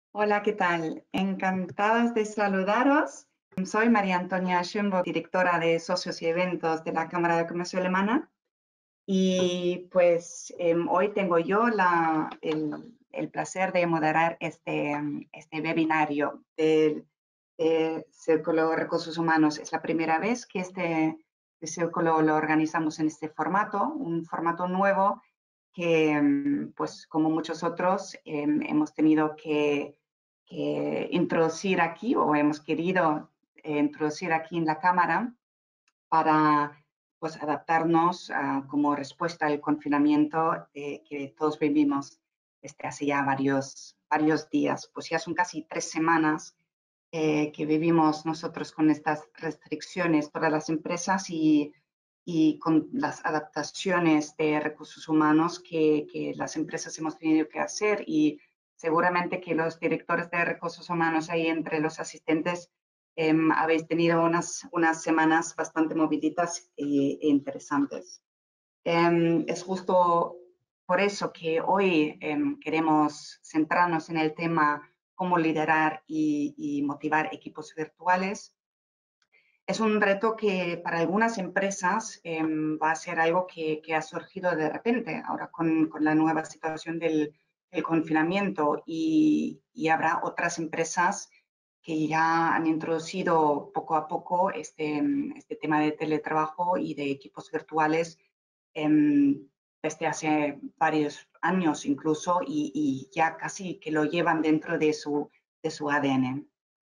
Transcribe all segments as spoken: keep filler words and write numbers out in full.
Hola, ¿qué tal? Encantadas de saludaros. Soy María Antonia Schönbock, directora de Socios y Eventos de la Cámara de Comercio Alemana. Y pues eh, hoy tengo yo la, el, el placer de moderar este, este webinario del de Círculo de Recursos Humanos. Es la primera vez que este, este círculo lo organizamos en este formato, un formato nuevo que, pues como muchos otros, eh, hemos tenido que, que, introducir aquí o hemos querido eh, introducir aquí en la Cámara para pues, adaptarnos uh, como respuesta al confinamiento eh, que todos vivimos desde hace ya varios, varios días. Pues ya son casi tres semanas eh, que vivimos nosotros con estas restricciones, todas las empresas y y con las adaptaciones de recursos humanos que, que las empresas hemos tenido que hacer y seguramente que los directores de recursos humanos ahí entre los asistentes eh, habéis tenido unas, unas semanas bastante moviditas e, e interesantes. Eh, es justo por eso que hoy eh, queremos centrarnos en el tema cómo liderar y, y motivar equipos virtuales. Es un reto que para algunas empresas eh, va a ser algo que, que, ha surgido de repente, ahora con, con la nueva situación del, del confinamiento y, y, habrá otras empresas que ya han introducido poco a poco este, este tema de teletrabajo y de equipos virtuales eh, desde hace varios años incluso y, y ya casi que lo llevan dentro de su, de su A D N.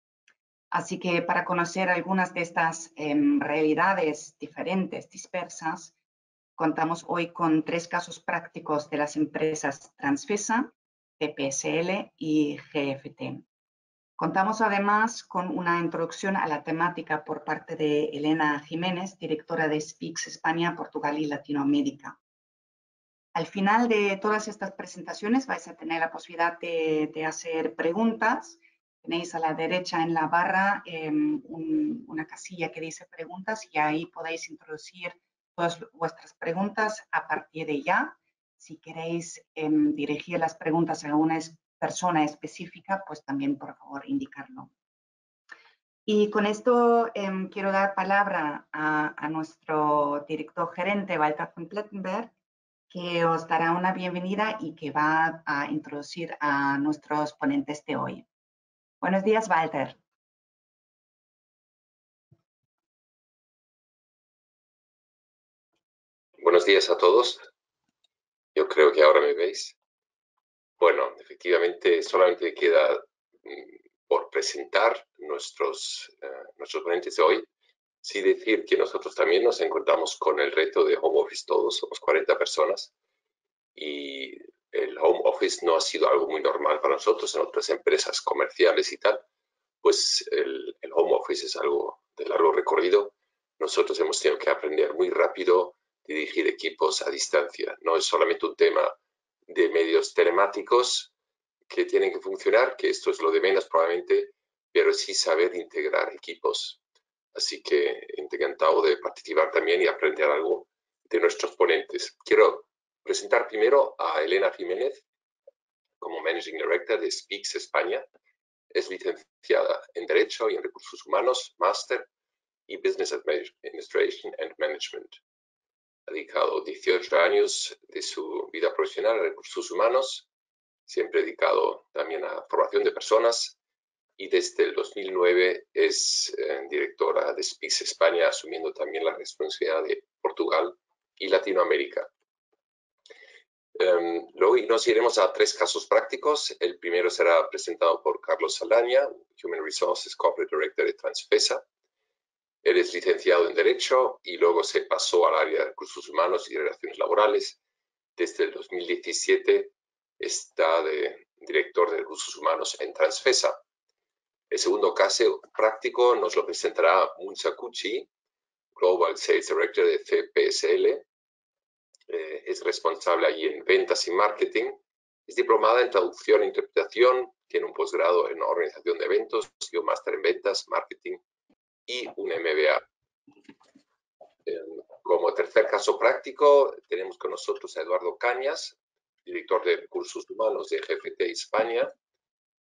Así que para conocer algunas de estas eh, realidades diferentes, dispersas, contamos hoy con tres casos prácticos de las empresas Transfesa, T P S L y G F T. Contamos además con una introducción a la temática por parte de Elena Jiménez, directora de Speaks España, Portugal y Latinoamérica. Al final de todas estas presentaciones vais a tener la posibilidad de, de hacer preguntas. Tenéis a la derecha en la barra eh, un, una casilla que dice preguntas y ahí podéis introducir todas vuestras preguntas a partir de ya. Si queréis eh, dirigir las preguntas a una persona específica, pues también por favor indicarlo. Y con esto eh, quiero dar palabra a, a nuestro director gerente, Walter von Plettenberg, que os dará una bienvenida y que va a introducir a nuestros ponentes de hoy. Buenos días, Walter. Buenos días a todos. Yo creo que ahora me veis. Bueno, efectivamente, solamente queda por presentar nuestros, uh, nuestros ponentes de hoy. Sí decir que nosotros también nos encontramos con el reto de home office todos, somos cuarenta personas y el home office no ha sido algo muy normal para nosotros en otras empresas comerciales y tal, pues el, el home office es algo de largo recorrido. Nosotros hemos tenido que aprender muy rápido dirigir equipos a distancia. No es solamente un tema de medios telemáticos que tienen que funcionar, que esto es lo de menos probablemente, pero sí saber integrar equipos. Así que encantado de participar también y aprender algo de nuestros ponentes. Quiero presentar primero a Elena Jiménez como Managing Director de Speaks España. Es licenciada en Derecho y en Recursos Humanos, Máster y Business Administration and Management. Ha dedicado dieciocho años de su vida profesional a recursos humanos, siempre dedicado también a formación de personas y desde el dos mil nueve es eh, directora de Speaks España, asumiendo también la responsabilidad de Portugal y Latinoamérica. Um, luego nos iremos a tres casos prácticos. El primero será presentado por Carlos Saldaña, Human Resources Corporate Director de Transfesa. Él es licenciado en Derecho y luego se pasó al área de Recursos Humanos y Relaciones Laborales. Desde el dos mil diecisiete está de director de Recursos Humanos en Transfesa. El segundo caso práctico nos lo presentará Munza Kuchi, Global Sales Director de C P S L. Eh, es responsable allí en ventas y marketing. Es diplomada en traducción e interpretación, tiene un posgrado en organización de eventos y un máster en ventas, marketing y un M B A. Eh, como tercer caso práctico, tenemos con nosotros a Eduardo Cañas, director de Recursos Humanos de G F T España.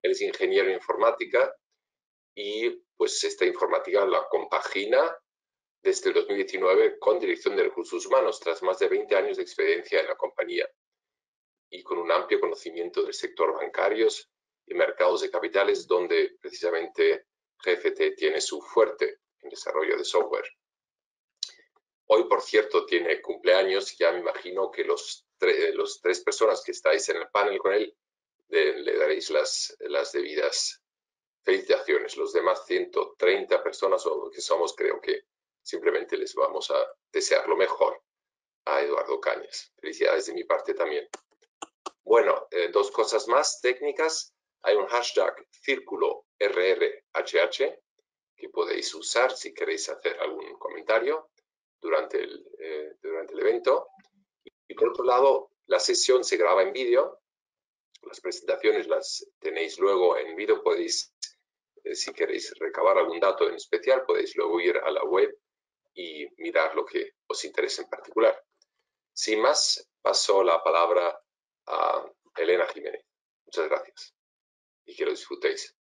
Él es ingeniero en informática y pues esta informática la compagina desde el dos mil diecinueve con dirección de recursos humanos, tras más de veinte años de experiencia en la compañía y con un amplio conocimiento del sector bancarios y mercados de capitales, donde precisamente G F T tiene su fuerte en desarrollo de software. Hoy, por cierto, tiene cumpleaños. Ya me imagino que los, tre los tres personas que estáis en el panel con él de, le daréis las, las debidas felicitaciones. Los demás ciento treinta personas o que somos, creo que simplemente les vamos a desear lo mejor a Eduardo Cañas. Felicidades de mi parte también. Bueno, eh, dos cosas más técnicas. Hay un hashtag círculo R R H H que podéis usar si queréis hacer algún comentario durante el, eh, durante el evento. Y por otro lado, la sesión se graba en vídeo. Las presentaciones las tenéis luego en vídeo. Podéis, eh, si queréis recabar algún dato en especial, podéis luego ir a la web y mirar lo que os interese en particular. Sin más, paso la palabra a Elena Jiménez. Muchas gracias y que lo disfrutéis.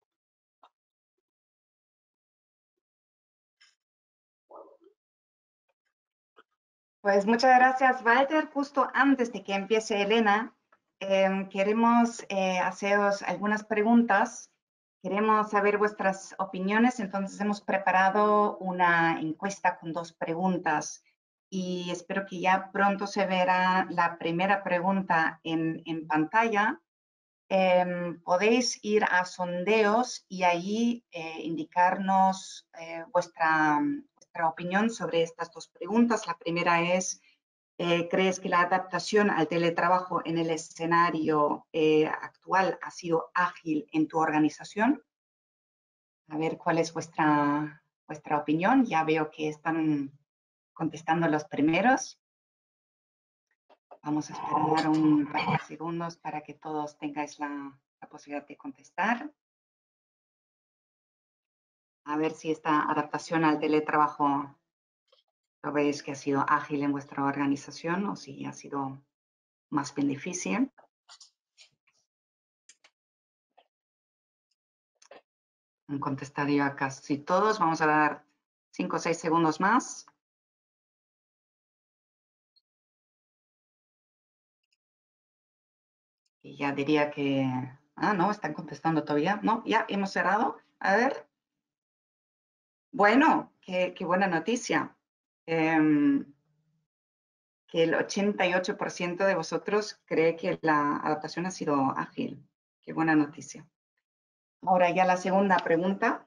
Pues muchas gracias, Walter. Justo antes de que empiece Elena, eh, queremos eh, haceros algunas preguntas. Queremos saber vuestras opiniones, entonces hemos preparado una encuesta con dos preguntas y espero que ya pronto se verá la primera pregunta en, en pantalla. Eh, podéis ir a sondeos y allí eh, indicarnos eh, vuestra, vuestra opinión sobre estas dos preguntas. La primera es, eh, ¿crees que la adaptación al teletrabajo en el escenario eh, actual ha sido ágil en tu organización? A ver cuál es vuestra, vuestra opinión. Ya veo que están contestando los primeros. Vamos a esperar un par de segundos para que todos tengáis la, la posibilidad de contestar. A ver si esta adaptación al teletrabajo lo veis que ha sido ágil en vuestra organización o si ha sido más bien difícil. Han contestado ya casi todos. Vamos a dar cinco o seis segundos más. Y ya diría que... Ah, no, están contestando todavía. No, ya hemos cerrado. A ver. Bueno, qué, qué buena noticia. Eh, que el ochenta y ocho por ciento de vosotros cree que la adaptación ha sido ágil. Qué buena noticia. Ahora ya la segunda pregunta.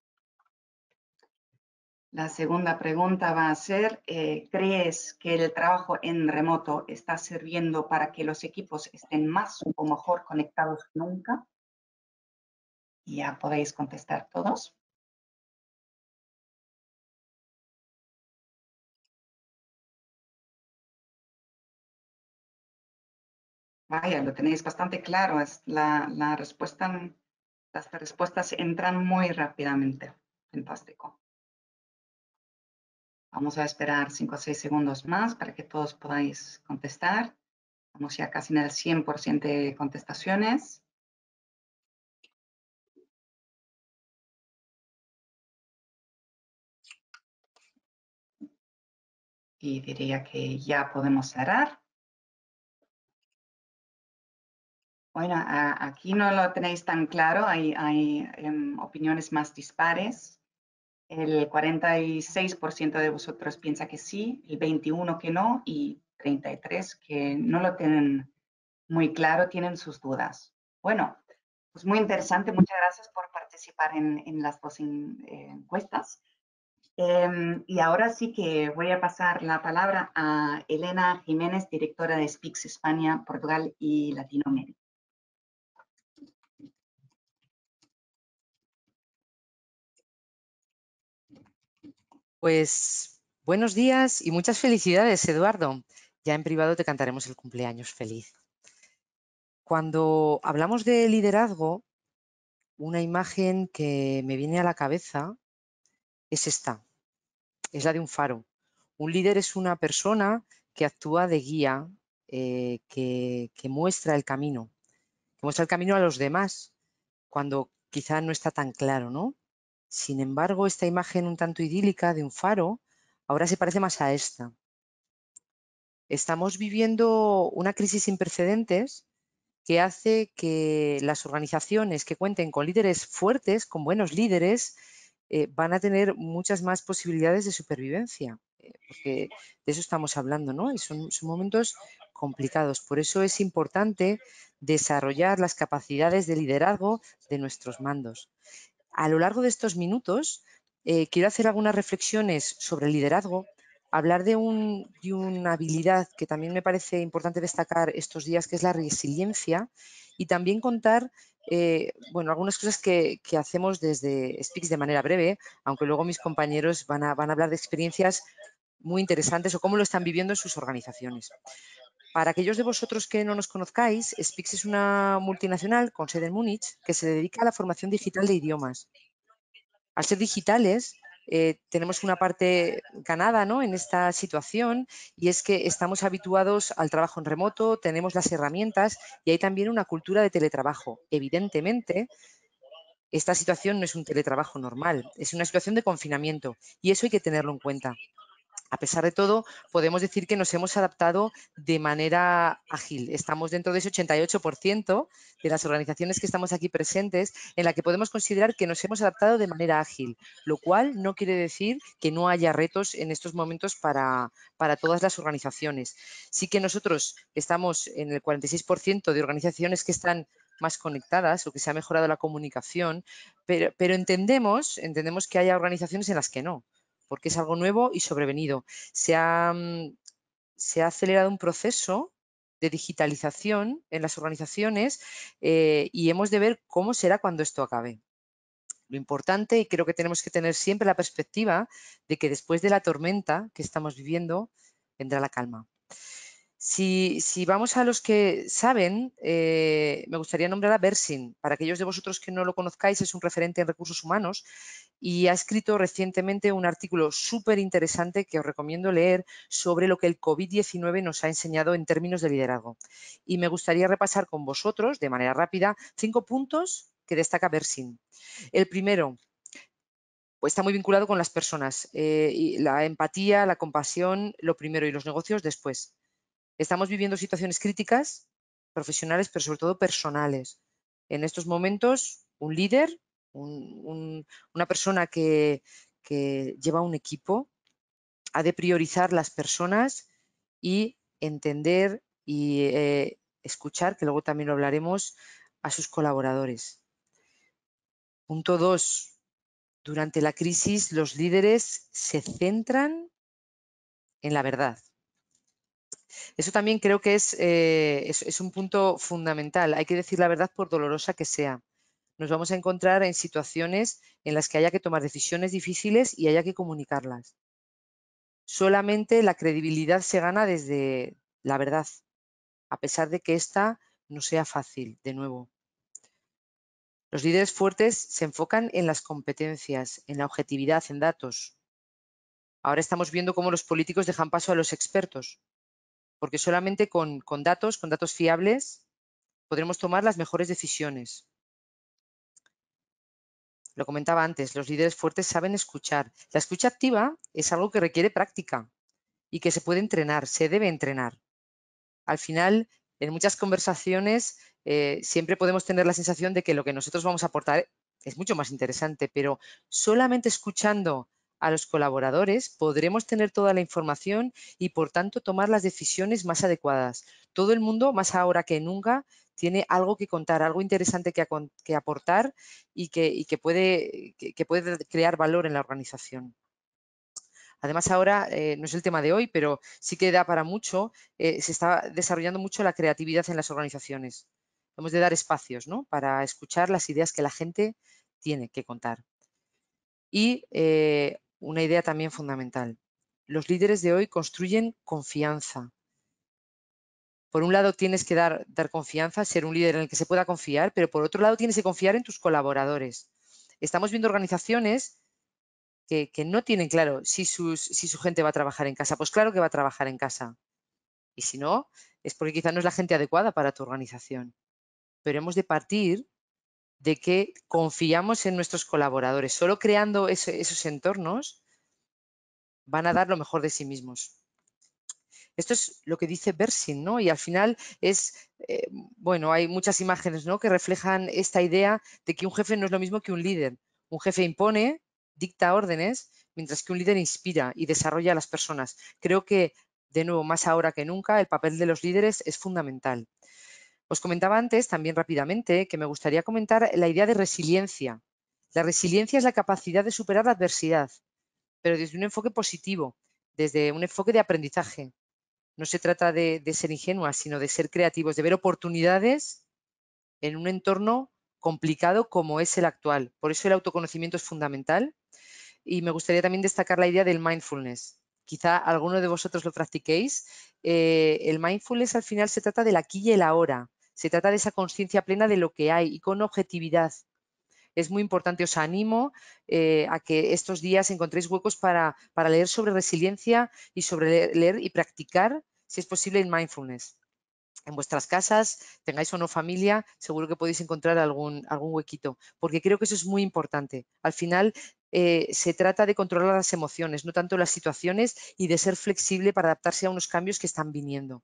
La segunda pregunta va a ser, eh, ¿crees que el trabajo en remoto está sirviendo para que los equipos estén más o mejor conectados que nunca? Ya podéis contestar todos. Vaya, lo tenéis bastante claro. Es la, la respuesta, las respuestas entran muy rápidamente. Fantástico. Vamos a esperar cinco o seis segundos más para que todos podáis contestar. Estamos ya casi en el cien por ciento de contestaciones. Y diría que ya podemos cerrar. Bueno, a, aquí no lo tenéis tan claro, hay, hay um, opiniones más dispares. El cuarenta y seis por ciento de vosotros piensa que sí, el veintiuno por ciento que no y treinta y tres por ciento que no lo tienen muy claro, tienen sus dudas. Bueno, pues muy interesante, muchas gracias por participar en, en las dos in, eh, encuestas. Eh, y ahora sí que voy a pasar la palabra a Elena Jiménez, directora de Speaks España, Portugal y Latinoamérica. Pues buenos días y muchas felicidades, Eduardo. Ya en privado te cantaremos el cumpleaños feliz. Cuando hablamos de liderazgo, una imagen que me viene a la cabeza es esta, es la de un faro. Un líder es una persona que actúa de guía, eh, que, que muestra el camino, que muestra el camino a los demás, cuando quizá no está tan claro, ¿no? Sin embargo, esta imagen un tanto idílica de un faro ahora se parece más a esta. Estamos viviendo una crisis sin precedentes que hace que las organizaciones que cuenten con líderes fuertes, con buenos líderes, eh, van a tener muchas más posibilidades de supervivencia, eh, porque de eso estamos hablando, ¿no? Y son, son momentos complicados. Por eso es importante desarrollar las capacidades de liderazgo de nuestros mandos. A lo largo de estos minutos, eh, quiero hacer algunas reflexiones sobre el liderazgo, hablar de, un, de una habilidad que también me parece importante destacar estos días, que es la resiliencia, y también contar eh, bueno, algunas cosas que, que hacemos desde Speaks de manera breve, aunque luego mis compañeros van a, van a hablar de experiencias muy interesantes o cómo lo están viviendo en sus organizaciones. Para aquellos de vosotros que no nos conozcáis, Speaks es una multinacional con sede en Múnich que se dedica a la formación digital de idiomas. Al ser digitales, eh, tenemos una parte ganada, ¿no?, en esta situación, y es que estamos habituados al trabajo en remoto, tenemos las herramientas y hay también una cultura de teletrabajo. Evidentemente, esta situación no es un teletrabajo normal, es una situación de confinamiento y eso hay que tenerlo en cuenta. A pesar de todo, podemos decir que nos hemos adaptado de manera ágil. Estamos dentro de ese ochenta y ocho por ciento de las organizaciones que estamos aquí presentes en la que podemos considerar que nos hemos adaptado de manera ágil, lo cual no quiere decir que no haya retos en estos momentos para, para todas las organizaciones. Sí que nosotros estamos en el cuarenta y seis por ciento de organizaciones que están más conectadas o que se ha mejorado la comunicación, pero, pero entendemos, entendemos que haya organizaciones en las que no, porque es algo nuevo y sobrevenido. Se ha, se ha acelerado un proceso de digitalización en las organizaciones eh, y hemos de ver cómo será cuando esto acabe. Lo importante, y creo que tenemos que tener siempre la perspectiva de que después de la tormenta que estamos viviendo, vendrá la calma. Si, si vamos a los que saben, eh, me gustaría nombrar a Bersin. Para aquellos de vosotros que no lo conozcáis, es un referente en recursos humanos y ha escrito recientemente un artículo súper interesante que os recomiendo leer sobre lo que el COVID diecinueve nos ha enseñado en términos de liderazgo. Y me gustaría repasar con vosotros, de manera rápida, cinco puntos que destaca Bersin. El primero, pues está muy vinculado con las personas. Eh, y la empatía, la compasión, lo primero, y los negocios después. Estamos viviendo situaciones críticas, profesionales, pero sobre todo personales. En estos momentos, un líder, un, un, una persona que, que lleva un equipo, ha de priorizar las personas y entender y eh, escuchar, que luego también lo hablaremos, a sus colaboradores. Punto dos. Durante la crisis, los líderes se centran en la verdad. Eso también creo que es, eh, es, es un punto fundamental. Hay que decir la verdad por dolorosa que sea. Nos vamos a encontrar en situaciones en las que haya que tomar decisiones difíciles y haya que comunicarlas. Solamente la credibilidad se gana desde la verdad, a pesar de que esta no sea fácil, de nuevo. Los líderes fuertes se enfocan en las competencias, en la objetividad, en datos. Ahora estamos viendo cómo los políticos dejan paso a los expertos, porque solamente con, con datos, con datos fiables, podremos tomar las mejores decisiones. Lo comentaba antes, los líderes fuertes saben escuchar. La escucha activa es algo que requiere práctica y que se puede entrenar, se debe entrenar. Al final, en muchas conversaciones eh, siempre podemos tener la sensación de que lo que nosotros vamos a aportar es mucho más interesante, pero solamente escuchando a los colaboradores podremos tener toda la información y, por tanto, tomar las decisiones más adecuadas. Todo el mundo, más ahora que nunca, tiene algo que contar, algo interesante que, que aportar y, que, y que, puede, que, que puede crear valor en la organización. Además, ahora eh, no es el tema de hoy, pero sí que da para mucho. Eh, se está desarrollando mucho la creatividad en las organizaciones. Hemos de dar espacios, ¿no?, para escuchar las ideas que la gente tiene que contar. Y eh, una idea también fundamental. Los líderes de hoy construyen confianza. Por un lado tienes que dar, dar confianza, ser un líder en el que se pueda confiar, pero por otro lado tienes que confiar en tus colaboradores. Estamos viendo organizaciones que, que no tienen claro si, sus, si su gente va a trabajar en casa. Pues claro que va a trabajar en casa. Y si no, es porque quizá no es la gente adecuada para tu organización. Pero hemos de partir de que confiamos en nuestros colaboradores. Solo creando ese, esos entornos van a dar lo mejor de sí mismos. Esto es lo que dice Bersin, ¿no? Y al final es, eh, bueno, hay muchas imágenes, ¿no?, que reflejan esta idea de que un jefe no es lo mismo que un líder. Un jefe impone, dicta órdenes, mientras que un líder inspira y desarrolla a las personas. Creo que, de nuevo, más ahora que nunca, el papel de los líderes es fundamental. Os comentaba antes, también rápidamente, que me gustaría comentar la idea de resiliencia. La resiliencia es la capacidad de superar la adversidad, pero desde un enfoque positivo, desde un enfoque de aprendizaje. No se trata de, de ser ingenuas, sino de ser creativos, de ver oportunidades en un entorno complicado como es el actual. Por eso el autoconocimiento es fundamental. Y me gustaría también destacar la idea del mindfulness. Quizá alguno de vosotros lo practiquéis. Eh, el mindfulness al final se trata del aquí y el ahora. Se trata de esa conciencia plena de lo que hay y con objetividad. Es muy importante, os animo eh, a que estos días encontréis huecos para, para leer sobre resiliencia y sobre leer, leer y practicar, si es posible, el mindfulness. En vuestras casas, tengáis o no familia, seguro que podéis encontrar algún, algún huequito, porque creo que eso es muy importante. Al final eh, se trata de controlar las emociones, no tanto las situaciones, y de ser flexible para adaptarse a unos cambios que están viniendo.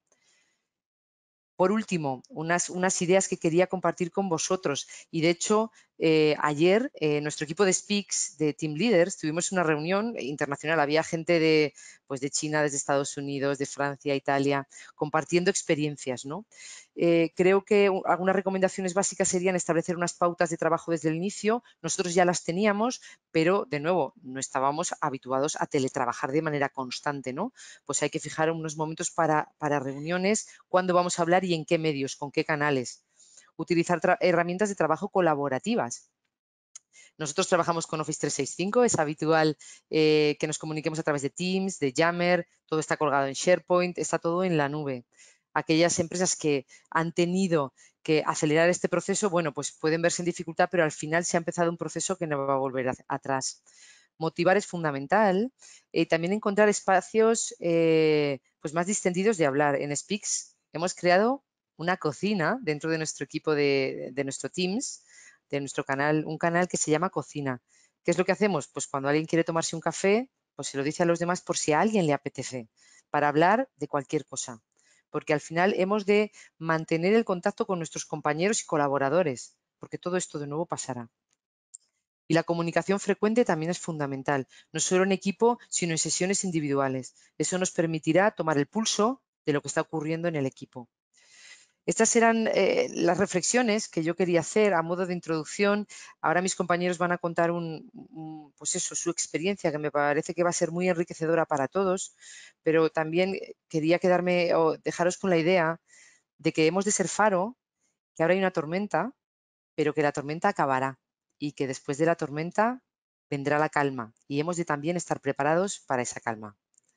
Por último, unas, unas ideas que quería compartir con vosotros. Y de hecho, eh, ayer eh, nuestro equipo de Speaks, de Team Leaders, tuvimos una reunión internacional. Había gente de, pues de China, desde Estados Unidos, de Francia, Italia, compartiendo experiencias, ¿no? Eh, creo que algunas recomendaciones básicas serían establecer unas pautas de trabajo desde el inicio. Nosotros ya las teníamos, pero de nuevo, no estábamos habituados a teletrabajar de manera constante, ¿no? Pues hay que fijar unos momentos para, para reuniones, cuándo vamos a hablar y en qué medios, con qué canales. Utilizar herramientas de trabajo colaborativas. Nosotros trabajamos con Office trescientos sesenta y cinco, es habitual eh, que nos comuniquemos a través de Teams, de Yammer, todo está colgado en SharePoint, está todo en la nube. Aquellas empresas que han tenido que acelerar este proceso, bueno, pues pueden verse en dificultad, pero al final se ha empezado un proceso que no va a volver a, atrás. Motivar es fundamental. Eh, también encontrar espacios eh, pues más distendidos de hablar. En Speaks hemos creado una cocina dentro de nuestro equipo de, de nuestro Teams, de nuestro canal, un canal que se llama Cocina. ¿Qué es lo que hacemos? Pues cuando alguien quiere tomarse un café, pues se lo dice a los demás por si a alguien le apetece, para hablar de cualquier cosa. Porque al final hemos de mantener el contacto con nuestros compañeros y colaboradores, porque todo esto de nuevo pasará. Y la comunicación frecuente también es fundamental, no solo en equipo, sino en sesiones individuales. Eso nos permitirá tomar el pulso de lo que está ocurriendo en el equipo. Estas eran eh, las reflexiones que yo quería hacer a modo de introducción. Ahora mis compañeros van a contar un, un, pues eso, su experiencia, que me parece que va a ser muy enriquecedora para todos, pero también quería quedarme o dejaros con la idea de que hemos de ser faro, que ahora hay una tormenta, pero que la tormenta acabará y que después de la tormenta vendrá la calma y hemos de también estar preparados para esa calma.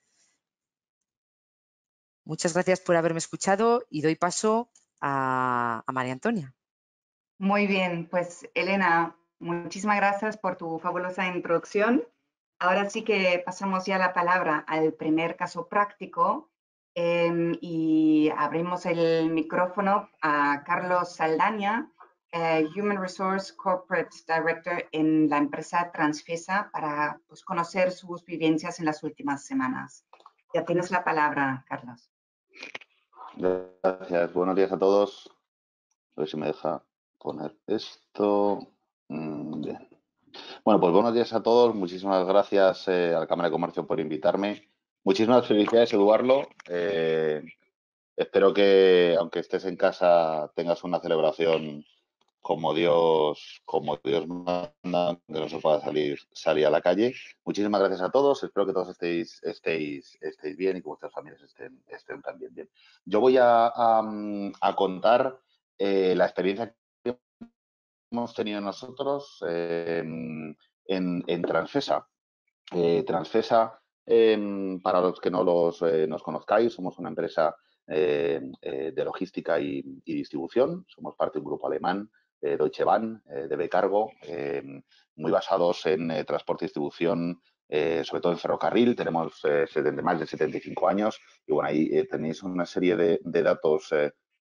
Muchas gracias por haberme escuchado y doy paso a, a María Antonia. Muy bien, pues Elena, muchísimas gracias por tu fabulosa introducción. Ahora sí que pasamos ya la palabra al primer caso práctico eh, y abrimos el micrófono a Carlos Saldaña, eh, Human Resource Corporate Director en la empresa Transfesa, para pues, conocer sus vivencias en las últimas semanas. Ya tienes la palabra, Carlos. Gracias, buenos días a todos. A ver si me deja poner esto. Bien. Bueno, pues buenos días a todos. Muchísimas gracias eh, a la Cámara de Comercio por invitarme. Muchísimas felicidades, Eduardo. Eh, espero que, aunque estés en casa, tengas una celebración como Dios, como Dios manda, que no se pueda salir, salir a la calle. Muchísimas gracias a todos. Espero que todos estéis, estéis, estéis bien y que vuestras familias estén, estén también bien. Yo voy a, a, a contar eh, la experiencia que hemos tenido nosotros eh, en, en Transfesa. Eh, Transfesa, eh, para los que no los, eh, nos conozcáis, somos una empresa eh, eh, de logística y, y distribución. Somos parte de un grupo alemán, eh, Deutsche Bahn, eh, de B-Cargo, eh, muy basados en eh, transporte y distribución, eh, sobre todo en ferrocarril. Tenemos eh, más de setenta y cinco años y bueno, ahí eh, tenéis una serie de, de datos eh,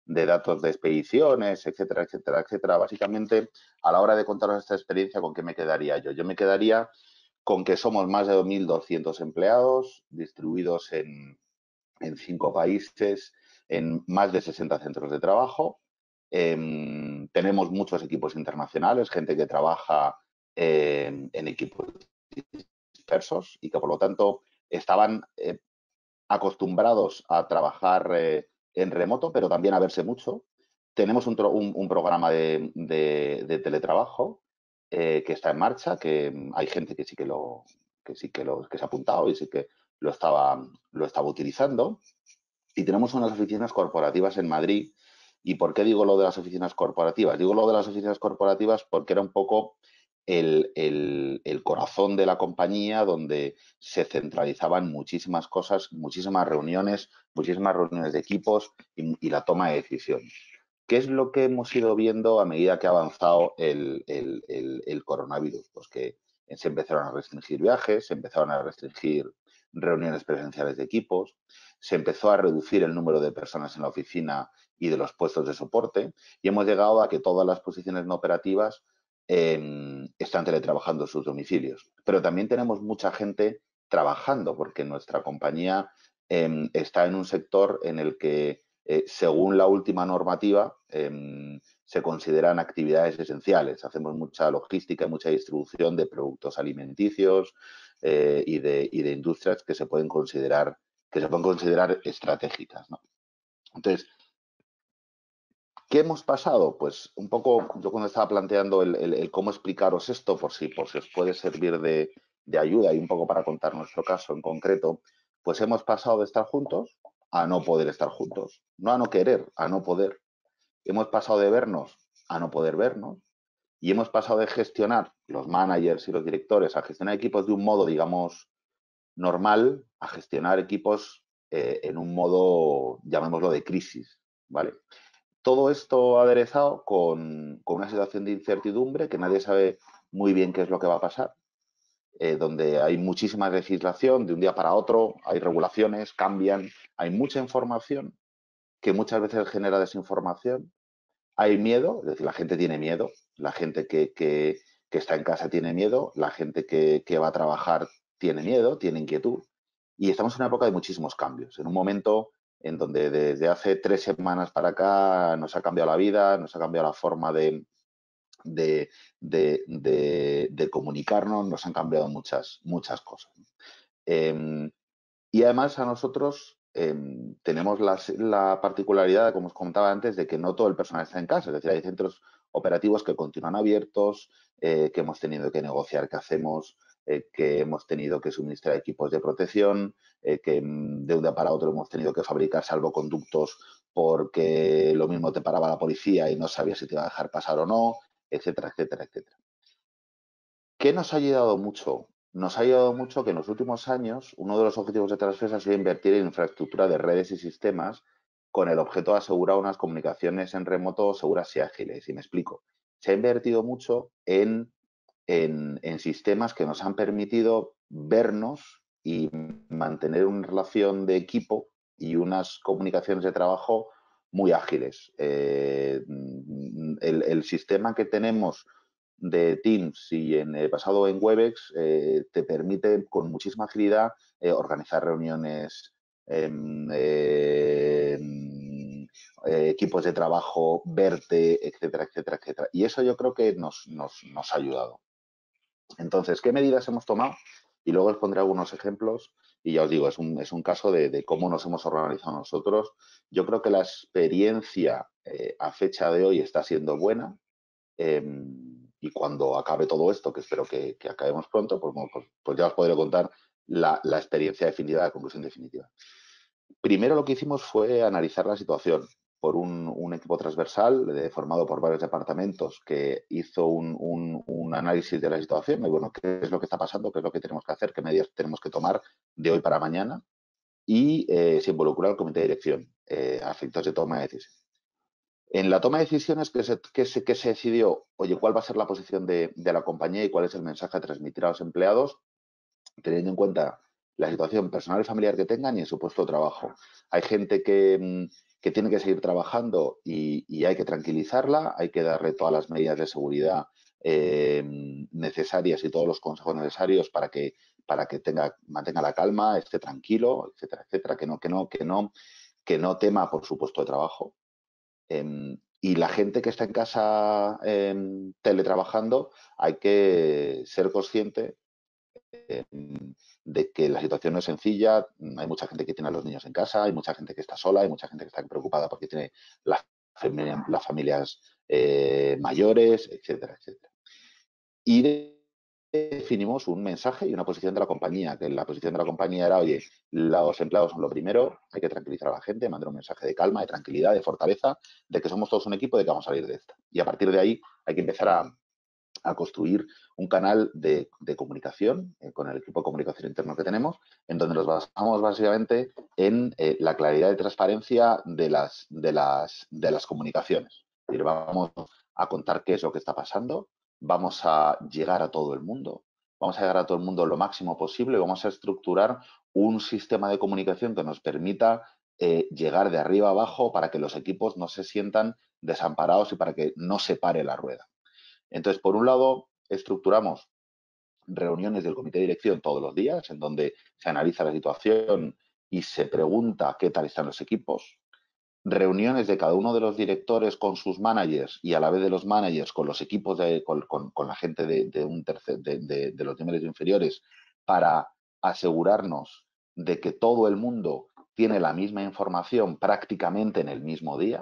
de datos de expediciones, etcétera, etcétera, etcétera. Básicamente, a la hora de contaros esta experiencia, ¿con qué me quedaría yo? Yo me quedaría con que somos más de mil doscientos empleados distribuidos en, en cinco países, en más de sesenta centros de trabajo. Eh, tenemos muchos equipos internacionales, gente que trabaja eh, en equipos dispersos y que, por lo tanto, estaban eh, acostumbrados a trabajar eh, en remoto, pero también a verse mucho. Tenemos un, un, un programa de, de, de teletrabajo eh, que está en marcha, que hay gente que sí que lo que sí que lo que se ha apuntado y sí que lo estaba lo estaba utilizando. Y tenemos unas oficinas corporativas en Madrid. ¿Y por qué digo lo de las oficinas corporativas? Digo lo de las oficinas corporativas porque era un poco el, el, el corazón de la compañía, donde se centralizaban muchísimas cosas, muchísimas reuniones, muchísimas reuniones de equipos y, y la toma de decisiones. ¿Qué es lo que hemos ido viendo a medida que ha avanzado el, el, el, el coronavirus? Pues que se empezaron a restringir viajes, se empezaron a restringir reuniones presenciales de equipos, se empezó a reducir el número de personas en la oficina y de los puestos de soporte, y hemos llegado a que todas las posiciones no operativas eh, están teletrabajando en sus domicilios. Pero también tenemos mucha gente trabajando, porque nuestra compañía eh, está en un sector en el que, eh, según la última normativa, eh, se consideran actividades esenciales. Hacemos mucha logística y mucha distribución de productos alimenticios eh, y, de, y de industrias que se pueden considerar que se pueden considerar estratégicas, ¿no? Entonces, ¿qué hemos pasado? Pues un poco, yo cuando estaba planteando el, el, el cómo explicaros esto, por si, por si os puede servir de, de ayuda y un poco para contar nuestro caso en concreto, pues hemos pasado de estar juntos a no poder estar juntos. No a no querer, a no poder. Hemos pasado de vernos a no poder vernos. Y hemos pasado de gestionar los managers y los directores a gestionar equipos de un modo, digamos, normal a gestionar equipos eh, en un modo, llamémoslo, de crisis, ¿vale? Todo esto aderezado con, con una situación de incertidumbre que nadie sabe muy bien qué es lo que va a pasar, eh, donde hay muchísima legislación de un día para otro, hay regulaciones, cambian, hay mucha información que muchas veces genera desinformación, hay miedo, es decir, la gente tiene miedo, la gente que, que, que está en casa tiene miedo, la gente que, que va a trabajar tiene miedo, tiene inquietud. Y estamos en una época de muchísimos cambios, en un momento en donde desde hace tres semanas para acá nos ha cambiado la vida, nos ha cambiado la forma de, de, de, de, de comunicarnos, nos han cambiado muchas, muchas cosas. Eh, y además a nosotros eh, tenemos la, la particularidad, como os comentaba antes, de que no todo el personal está en casa. Es decir, hay centros operativos que continúan abiertos, eh, que hemos tenido que negociar qué hacemos, eh, que hemos tenido que suministrar equipos de protección, eh, que de un día para otro hemos tenido que fabricar salvoconductos porque lo mismo te paraba la policía y no sabías si te iba a dejar pasar o no, etcétera, etcétera, etcétera. ¿Qué nos ha ayudado mucho? Nos ha ayudado mucho que en los últimos años uno de los objetivos de Transfesa ha sido invertir en infraestructura de redes y sistemas con el objeto de asegurar unas comunicaciones en remoto seguras y ágiles. Y me explico. Se ha invertido mucho en, en, en sistemas que nos han permitido vernos y mantener una relación de equipo y unas comunicaciones de trabajo muy ágiles. Eh, el, el sistema que tenemos de Teams y en el pasado en Webex eh, te permite con muchísima agilidad eh, organizar reuniones, eh, eh, eh, equipos de trabajo, verte, etcétera, etcétera, etcétera. Y eso yo creo que nos, nos, nos ha ayudado. Entonces, ¿qué medidas hemos tomado? Y luego os pondré algunos ejemplos y ya os digo, es un, es un caso de, de cómo nos hemos organizado nosotros. Yo creo que la experiencia eh, a fecha de hoy está siendo buena. Eh, y cuando acabe todo esto, que espero que, que acabemos pronto, pues, pues, pues, ya os podré contar la, la experiencia definitiva, la conclusión definitiva. Primero lo que hicimos fue analizar la situación por un, un equipo transversal de, formado por varios departamentos que hizo un, un, un análisis de la situación y bueno, qué es lo que está pasando, qué es lo que tenemos que hacer, qué medidas tenemos que tomar de hoy para mañana y eh, se involucró al comité de dirección eh, a efectos de toma de decisiones. En la toma de decisiones que se, que, se, que se decidió, oye, cuál va a ser la posición de, de la compañía y cuál es el mensaje a transmitir a los empleados, teniendo en cuenta la situación personal y familiar que tengan y en su puesto de trabajo. Hay gente que, que tiene que seguir trabajando y, y hay que tranquilizarla, hay que darle todas las medidas de seguridad eh, necesarias y todos los consejos necesarios para que, para que tenga, mantenga la calma, esté tranquilo, etcétera, etcétera, que no, que no, que no, que no tema por su puesto de trabajo. Eh, y la gente que está en casa eh, teletrabajando, hay que ser consciente eh, de que la situación no es sencilla. Hay mucha gente que tiene a los niños en casa, hay mucha gente que está sola, hay mucha gente que está preocupada porque tiene las, familia, las familias eh, mayores, etcétera, etcétera. Y definimos un mensaje y una posición de la compañía, que la posición de la compañía era, oye, los empleados son lo primero, hay que tranquilizar a la gente, mandar un mensaje de calma, de tranquilidad, de fortaleza, de que somos todos un equipo, de que vamos a salir de esta. Y a partir de ahí hay que empezar a, a construir un canal de, de comunicación eh, con el equipo de comunicación interno que tenemos, en donde nos basamos básicamente en eh, la claridad y transparencia de las, de, las, de las comunicaciones. Es decir, vamos a contar qué es lo que está pasando, vamos a llegar a todo el mundo, vamos a llegar a todo el mundo lo máximo posible y vamos a estructurar un sistema de comunicación que nos permita eh, llegar de arriba a abajo para que los equipos no se sientan desamparados y para que no se pare la rueda. Entonces, por un lado, estructuramos reuniones del comité de dirección todos los días, en donde se analiza la situación y se pregunta qué tal están los equipos. Reuniones de cada uno de los directores con sus managers y a la vez de los managers con los equipos, de, con, con, con la gente de, de, un tercer, de, de, de los niveles inferiores, para asegurarnos de que todo el mundo tiene la misma información prácticamente en el mismo día.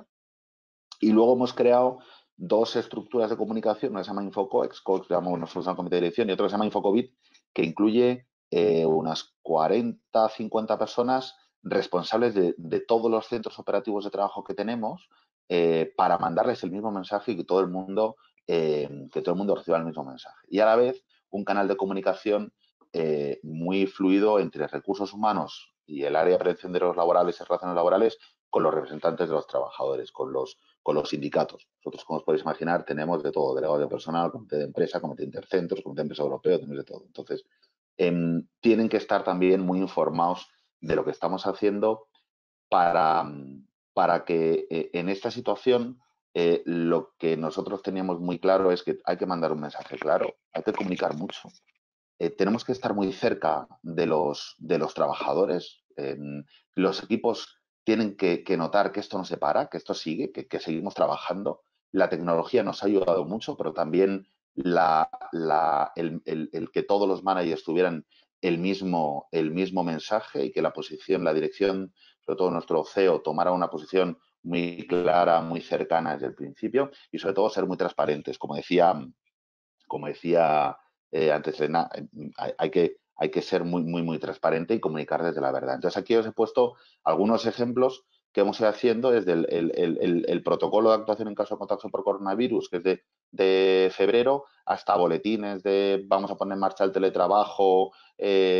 Y luego hemos creado dos estructuras de comunicación, una se llama InfoCoex, que llamamos nosotros al comité de dirección, y otra se llama InfoCovid, que incluye eh, unas cuarenta, cincuenta personas responsables de, de todos los centros operativos de trabajo que tenemos eh, para mandarles el mismo mensaje y que todo el mundo eh, que todo el mundo reciba el mismo mensaje. Y a la vez un canal de comunicación eh, muy fluido entre recursos humanos y el área de prevención de los laborales y relaciones laborales con los representantes de los trabajadores, con los con los sindicatos. Nosotros, como os podéis imaginar, tenemos de todo, delegado de personal, comité de empresa, comité de intercentros, comité de empresa europeo, tenemos de todo. Entonces, eh, tienen que estar también muy informados de lo que estamos haciendo para, para que eh, en esta situación eh, lo que nosotros teníamos muy claro es que hay que mandar un mensaje claro, hay que comunicar mucho. Eh, tenemos que estar muy cerca de los, de los trabajadores. Eh, los equipos tienen que, que notar que esto no se para, que esto sigue, que, que seguimos trabajando. La tecnología nos ha ayudado mucho, pero también la, la, el, el, el que todos los managers tuvieran el mismo, el mismo mensaje y que la posición, la dirección, sobre todo nuestro C E O, tomara una posición muy clara, muy cercana desde el principio y sobre todo ser muy transparentes. Como decía, como decía eh, antes Elena, hay, hay, que, hay que ser muy, muy, muy transparente y comunicar desde la verdad. Entonces aquí os he puesto algunos ejemplos que hemos ido haciendo desde el, el, el, el protocolo de actuación en caso de contagio por coronavirus, que es de, de febrero, hasta boletines de vamos a poner en marcha el teletrabajo, eh,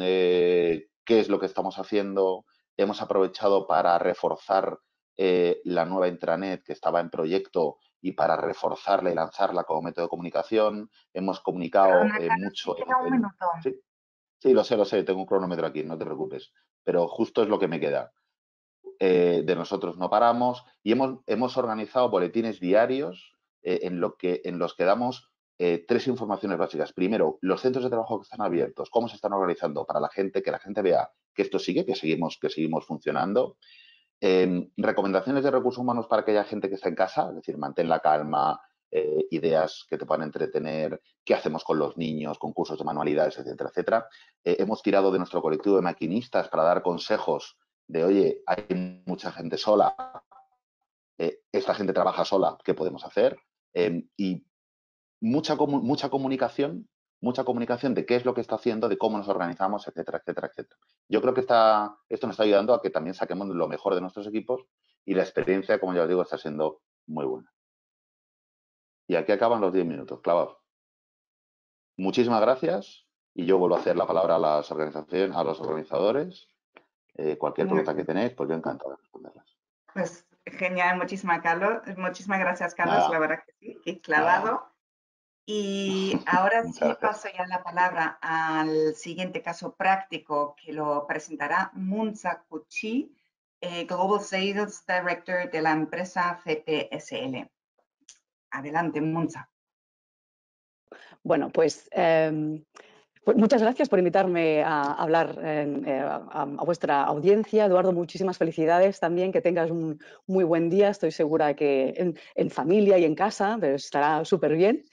eh, qué es lo que estamos haciendo. Hemos aprovechado para reforzar eh, la nueva intranet que estaba en proyecto y para reforzarla y lanzarla como método de comunicación. Hemos comunicado Perdona, eh, Carlos, mucho. me queda un En, minuto. ¿sí? Sí, lo sé, lo sé, tengo un cronómetro aquí, no te preocupes. Pero justo es lo que me queda. Eh, de nosotros no paramos y hemos, hemos organizado boletines diarios eh, en, lo que, en los que damos eh, tres informaciones básicas. Primero, los centros de trabajo que están abiertos, cómo se están organizando para la gente, que la gente vea que esto sigue, que seguimos, que seguimos funcionando. Eh, recomendaciones de recursos humanos para aquella gente que está en casa, es decir, mantén la calma, eh, ideas que te puedan entretener, qué hacemos con los niños, concursos de manualidades, etcétera, etcétera. Eh, hemos tirado de nuestro colectivo de maquinistas para dar consejos de, oye, hay mucha gente sola, eh, esta gente trabaja sola, ¿qué podemos hacer? Eh, y mucha, mucha comunicación, mucha comunicación de qué es lo que está haciendo, de cómo nos organizamos, etcétera, etcétera, etcétera. Yo creo que está, esto nos está ayudando a que también saquemos lo mejor de nuestros equipos y la experiencia, como ya os digo, está siendo muy buena. Y aquí acaban los diez minutos, clavados. Muchísimas gracias y yo vuelvo a hacer la palabra a las organizaciones, a los organizadores. Eh, cualquier pregunta que tenéis, pues yo encantado de responderlas. Pues genial, muchísimas, Carlos. Muchísimas gracias, Carlos. Nada. La verdad que sí, que clavado. Nada. Y ahora Muchas sí gracias. paso ya la palabra al siguiente caso práctico que lo presentará Munza Kuchi, eh, Global Sales Director de la empresa C P S L. Adelante, Montse. Bueno, pues, eh, pues muchas gracias por invitarme a hablar eh, a, a vuestra audiencia. Eduardo, muchísimas felicidades también, que tengas un muy buen día. Estoy segura que en, en familia y en casa pues, estará súper bien.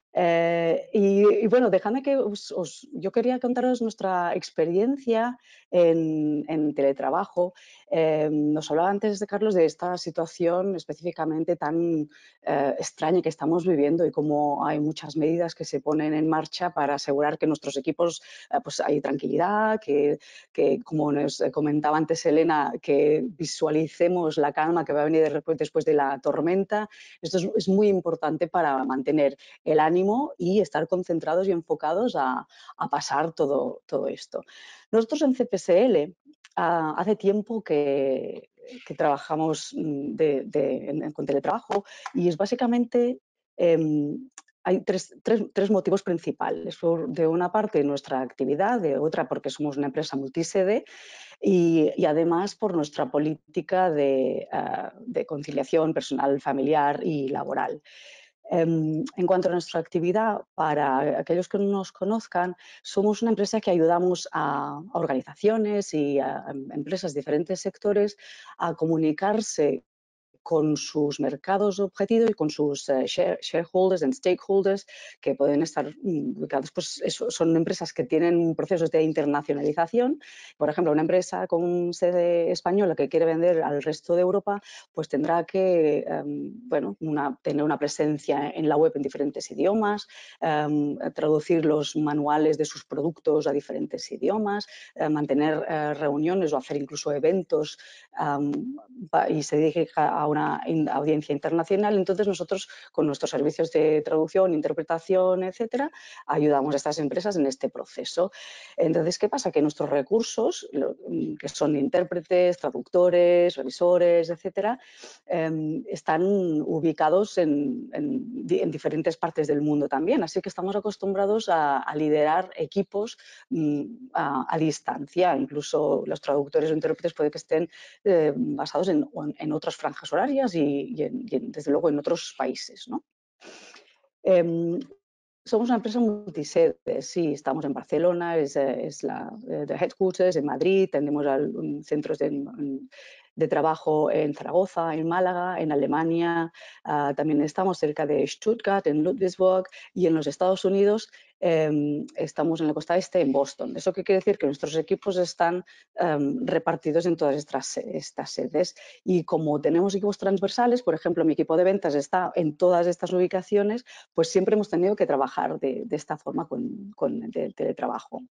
Eh, y, y bueno, dejadme que os, os, yo quería contaros nuestra experiencia en, en teletrabajo. Eh, nos hablaba antes de Carlos de esta situación específicamente tan eh, extraña que estamos viviendo y cómo hay muchas medidas que se ponen en marcha para asegurar que nuestros equipos eh, pues hay tranquilidad, que, que como nos comentaba antes Elena, que visualicemos la calma que va a venir después, después de la tormenta. Esto es, es muy importante para mantener el ánimo y estar concentrados y enfocados a, a pasar todo, todo esto. Nosotros en C P S L uh, hace tiempo que, que trabajamos de, de, en, con teletrabajo y es básicamente... Eh, hay tres, tres, tres motivos principales. De una parte, nuestra actividad, de otra, porque somos una empresa multisede y, y además por nuestra política de, uh, de conciliación personal, familiar y laboral. En cuanto a nuestra actividad, para aquellos que no nos conozcan, somos una empresa que ayudamos a organizaciones y a empresas de diferentes sectores a comunicarse con sus mercados objetivos y con sus uh, share, shareholders and stakeholders que pueden estar ubicados, pues eso, son empresas que tienen procesos de internacionalización. Por ejemplo, una empresa con sede española que quiere vender al resto de Europa, pues tendrá que um, bueno, una, tener una presencia en la web en diferentes idiomas, um, traducir los manuales de sus productos a diferentes idiomas, uh, mantener uh, reuniones o hacer incluso eventos um, y se dirige a una audiencia internacional. Entonces nosotros con nuestros servicios de traducción, interpretación, etcétera, ayudamos a estas empresas en este proceso. Entonces, ¿qué pasa? Que nuestros recursos, que son intérpretes, traductores, revisores, etcétera, eh, están ubicados en, en, en diferentes partes del mundo también. Así que estamos acostumbrados a, a liderar equipos a, a distancia. Incluso los traductores o intérpretes puede que estén eh, basados en, en otras franjas horarias y, y, en, y en, desde luego en otros países, ¿no? Eh, somos una empresa multisede, sí, estamos en Barcelona, es, es la de headquarters, en Madrid, tenemos centros de, de trabajo en Zaragoza, en Málaga, en Alemania, uh, también estamos cerca de Stuttgart, en Ludwigsburg, y en los Estados Unidos eh, estamos en la costa este, en Boston. ¿Eso qué quiere decir? Que nuestros equipos están um, repartidos en todas estas, estas sedes y como tenemos equipos transversales, por ejemplo, mi equipo de ventas está en todas estas ubicaciones, pues siempre hemos tenido que trabajar de, de esta forma con, con el teletrabajo.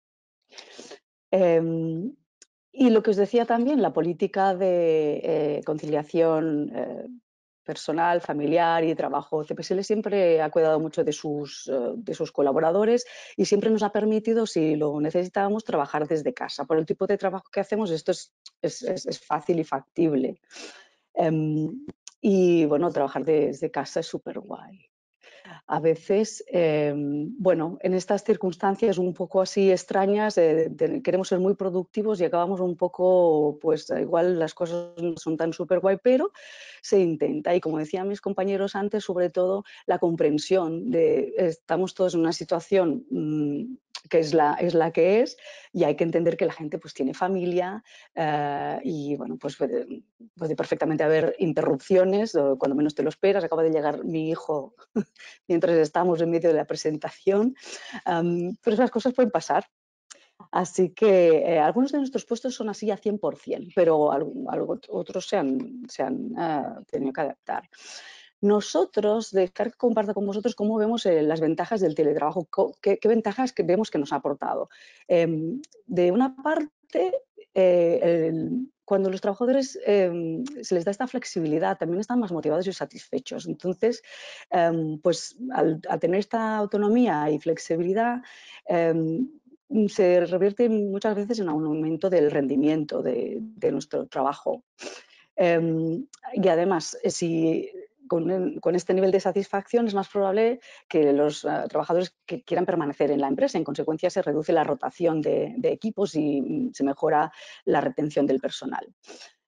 Eh, y lo que os decía también, la política de eh, conciliación eh, personal, familiar y trabajo. C P S L siempre ha cuidado mucho de sus, uh, de sus colaboradores y siempre nos ha permitido, si lo necesitábamos, trabajar desde casa. Por el tipo de trabajo que hacemos, esto es, es, es, es fácil y factible. Um, y bueno, trabajar desde casa es súper guay. A veces, eh, bueno, en estas circunstancias un poco así extrañas, eh, de, queremos ser muy productivos y acabamos un poco, pues igual las cosas no son tan súper guay, pero se intenta. Y como decían mis compañeros antes, sobre todo la comprensión de estamos todos en una situación mmm, que es la, es la que es y hay que entender que la gente pues tiene familia eh, y bueno, pues puede, puede perfectamente haber interrupciones, cuando menos te lo esperas, acaba de llegar mi hijo mientras estamos en medio de la presentación, um, pero esas cosas pueden pasar. Así que eh, algunos de nuestros puestos son así a cien por cien, pero algo, algo, otros se han, se han uh, tenido que adaptar. Nosotros, dejar que comparta con vosotros cómo vemos eh, las ventajas del teletrabajo, qué, qué ventajas que vemos que nos ha aportado. Eh, de una parte, eh, el, cuando los trabajadores eh, se les da esta flexibilidad, también están más motivados y satisfechos. Entonces, eh, pues al, al tener esta autonomía y flexibilidad, eh, se revierte muchas veces en un aumento del rendimiento de, de nuestro trabajo. Eh, y además, si con, con este nivel de satisfacción es más probable que los uh, trabajadores que quieran permanecer en la empresa. En consecuencia, se reduce la rotación de, de equipos y se mejora la retención del personal.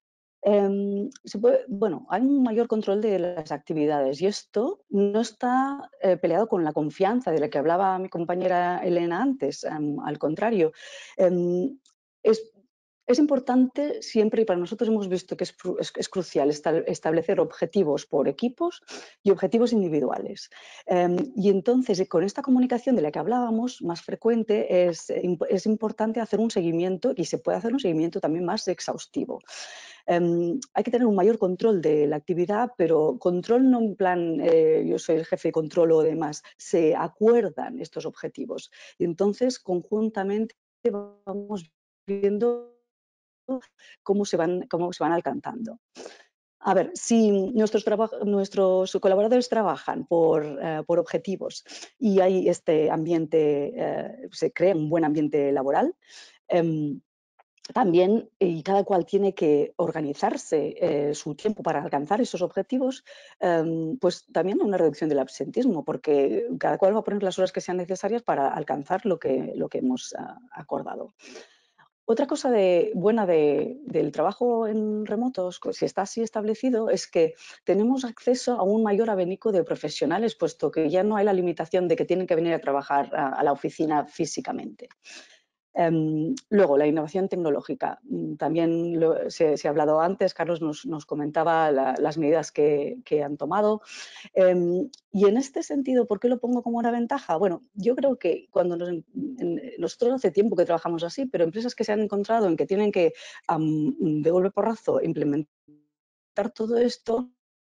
Eh, se puede, bueno, hay un mayor control de las actividades y esto no está eh, peleado con la confianza de la que hablaba mi compañera Elena antes, um, al contrario. Um, es, es importante siempre, y para nosotros hemos visto que es, es, es crucial establecer objetivos por equipos y objetivos individuales. Um, y entonces, con esta comunicación de la que hablábamos, más frecuente, es, es importante hacer un seguimiento y se puede hacer un seguimiento también más exhaustivo. Um, hay que tener un mayor control de la actividad, pero control no en plan eh, yo soy el jefe de control o demás, se acuerdan estos objetivos y entonces conjuntamente vamos viendo cómo se van, cómo se van alcanzando. A ver, si nuestros, nuestros colaboradores trabajan por, uh, por objetivos y hay este ambiente, uh, se crea un buen ambiente laboral, um, también, y cada cual tiene que organizarse eh, su tiempo para alcanzar esos objetivos, eh, pues también hay una reducción del absentismo, porque cada cual va a poner las horas que sean necesarias para alcanzar lo que, lo que hemos uh, acordado. Otra cosa de, buena de, del trabajo en remotos, si está así establecido, es que tenemos acceso a un mayor abanico de profesionales, puesto que ya no hay la limitación de que tienen que venir a trabajar a, a la oficina físicamente. Um, luego, la innovación tecnológica. También lo, se, se ha hablado antes, Carlos nos, nos comentaba la, las medidas que, que han tomado. Um, y en este sentido, ¿por qué lo pongo como una ventaja? Bueno, yo creo que cuando nos, en, nosotros hace tiempo que trabajamos así, pero empresas que se han encontrado en que tienen que, um, de golpe porrazo, implementar todo esto,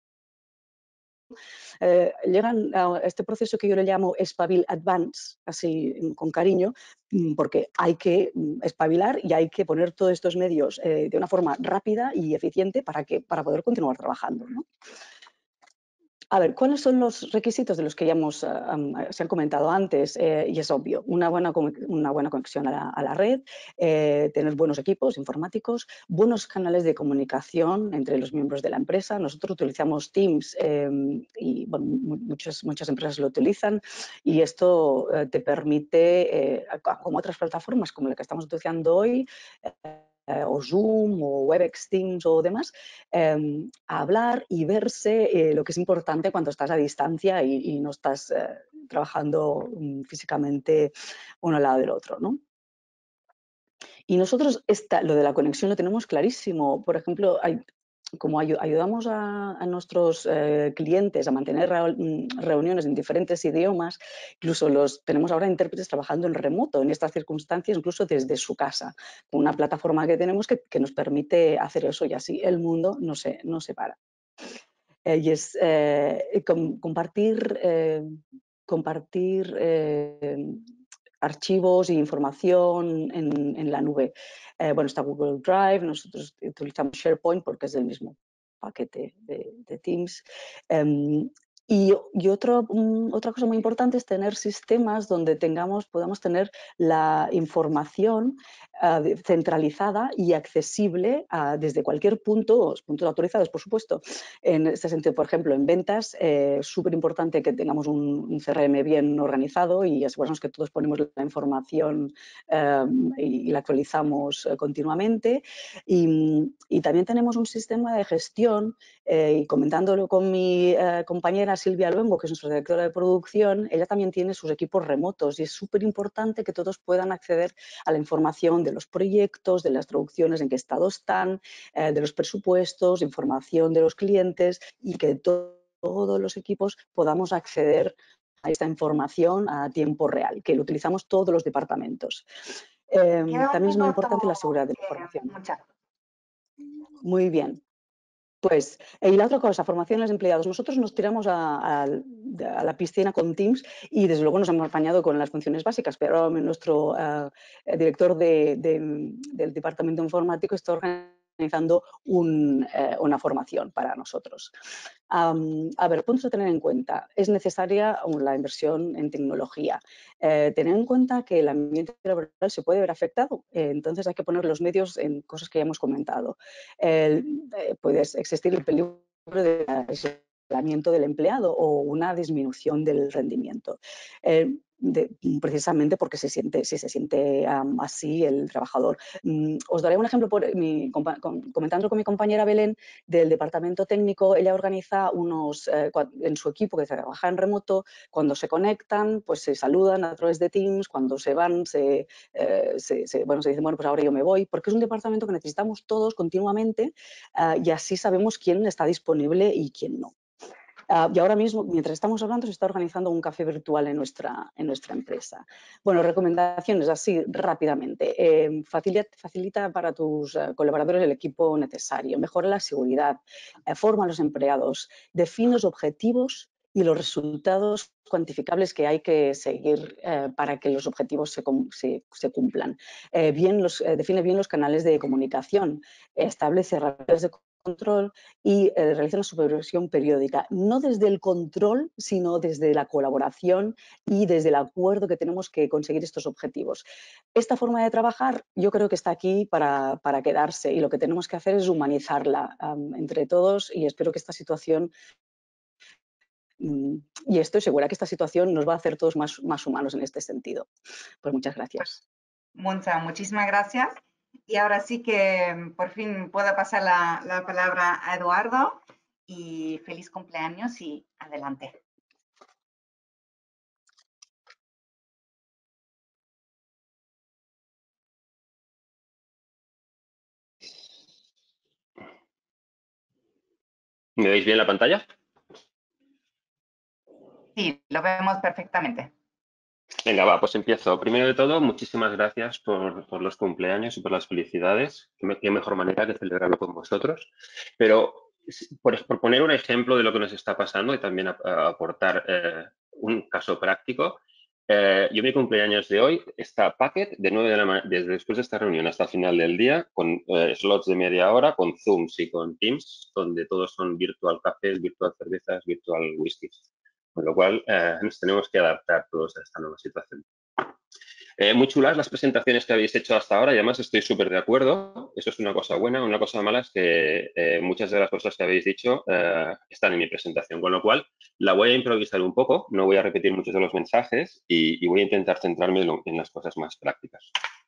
Eh, llegan a este proceso que yo le llamo Espabil Advance, así con cariño, porque hay que espabilar y hay que poner todos estos medios eh, de una forma rápida y eficiente para, que, para poder continuar trabajando, ¿no? A ver, ¿cuáles son los requisitos de los que ya hemos, um, se han comentado antes? Eh, y es obvio, una buena, una buena conexión a la, a la red, eh, tener buenos equipos informáticos, buenos canales de comunicación entre los miembros de la empresa. Nosotros utilizamos Teams eh, y bueno, muchas, muchas empresas lo utilizan y esto eh, te permite, eh, como otras plataformas como la que estamos utilizando hoy, eh, Eh, o Zoom o Webex Teams o demás, eh, a hablar y verse, eh, lo que es importante cuando estás a distancia y, y no estás eh, trabajando um, físicamente uno al lado del otro, ¿no? Y nosotros esta, lo de la conexión lo tenemos clarísimo. Por ejemplo, hay, como ayudamos a, a nuestros eh, clientes a mantener reuniones en diferentes idiomas, incluso los tenemos ahora intérpretes trabajando en remoto en estas circunstancias, incluso desde su casa, con una plataforma que tenemos que, que nos permite hacer eso y así el mundo no se, no se para. Eh, y es eh, com, compartir, eh, compartir eh, archivos e información en, en la nube. Eh, bueno, está Google Drive, nosotros utilizamos SharePoint porque es del mismo paquete de, de Teams. Um, y, y otro, um, otra cosa muy importante es tener sistemas donde tengamos, podamos tener la información uh, centralizada y accesible uh, desde cualquier punto, puntos autorizados, por supuesto. En este sentido, por ejemplo, en ventas, es eh, súper importante que tengamos un, un C R M bien organizado y asegurarnos que todos ponemos la información eh, y, y la actualizamos eh, continuamente. Y, y también tenemos un sistema de gestión, eh, y comentándolo con mi eh, compañera Silvia Luengo, que es nuestra directora de producción, ella también tiene sus equipos remotos y es súper importante que todos puedan acceder a la información de los proyectos, de las traducciones, en qué estado están, eh, de los presupuestos, información de los clientes y que to todos los equipos podamos acceder a esta información a tiempo real, que lo utilizamos todos los departamentos. Eh, también es muy importante la seguridad de la información. Muchas. Muy bien. Pues, y la otra cosa, formación de los empleados. Nosotros nos tiramos a, a, a la piscina con Teams y desde luego nos hemos apañado con las funciones básicas, pero nuestro uh, director de, de, del departamento informático está organizando un, eh, una formación para nosotros. Um, a ver, puntos a tener en cuenta. Es necesaria la inversión en tecnología. Eh, tener en cuenta que el ambiente laboral se puede ver afectado, eh, entonces hay que poner los medios en cosas que ya hemos comentado. Eh, eh, puede existir el peligro de aislamiento del empleado o una disminución del rendimiento. Eh, de, precisamente porque se siente, si se siente um, así el trabajador. Um, os daré un ejemplo por mi, com, comentando con mi compañera Belén del departamento técnico. Ella organiza unos, eh, en su equipo que trabaja en remoto, cuando se conectan, pues se saludan a través de Teams, cuando se van, se, eh, se, se, bueno, se dicen, bueno, pues ahora yo me voy, porque es un departamento que necesitamos todos continuamente uh, y así sabemos quién está disponible y quién no. Uh, y ahora mismo, mientras estamos hablando, se está organizando un café virtual en nuestra, en nuestra empresa. Bueno, recomendaciones así rápidamente. Eh, facilita, facilita para tus uh, colaboradores el equipo necesario, mejora la seguridad, eh, forma a los empleados, define los objetivos y los resultados cuantificables que hay que seguir eh, para que los objetivos se, se, se cumplan. Eh, bien los, eh, define bien los canales de comunicación, establece redes de control y eh, realiza una supervisión periódica, no desde el control, sino desde la colaboración y desde el acuerdo que tenemos que conseguir estos objetivos. Esta forma de trabajar yo creo que está aquí para, para quedarse y lo que tenemos que hacer es humanizarla um, entre todos y espero que esta situación um, y estoy segura que esta situación nos va a hacer todos más, más humanos en este sentido. Pues muchas gracias. Monza, muchísimas gracias. Y ahora sí que por fin puedo pasar la, la palabra a Eduardo y feliz cumpleaños y adelante. ¿Me veis bien la pantalla? Sí, lo vemos perfectamente. Venga, va, pues empiezo. Primero de todo, muchísimas gracias por, por los cumpleaños y por las felicidades. Qué, qué mejor manera que celebrarlo con vosotros. Pero por, por poner un ejemplo de lo que nos está pasando y también a, a aportar eh, un caso práctico, eh, yo mi cumpleaños de hoy está Packet de nueve de la mañana, desde después de esta reunión hasta el final del día, con eh, slots de media hora, con Zooms y con Teams, donde todos son virtual cafés, virtual cervezas, virtual whiskies. Con lo cual, eh, nos tenemos que adaptar todos a esta nueva situación. Eh, muy chulas las presentaciones que habéis hecho hasta ahora y además estoy súper de acuerdo. Eso es una cosa buena. Una cosa mala es que eh, muchas de las cosas que habéis dicho eh, están en mi presentación, con lo cual la voy a improvisar un poco, no voy a repetir muchos de los mensajes y, y voy a intentar centrarme en, en las cosas más prácticas.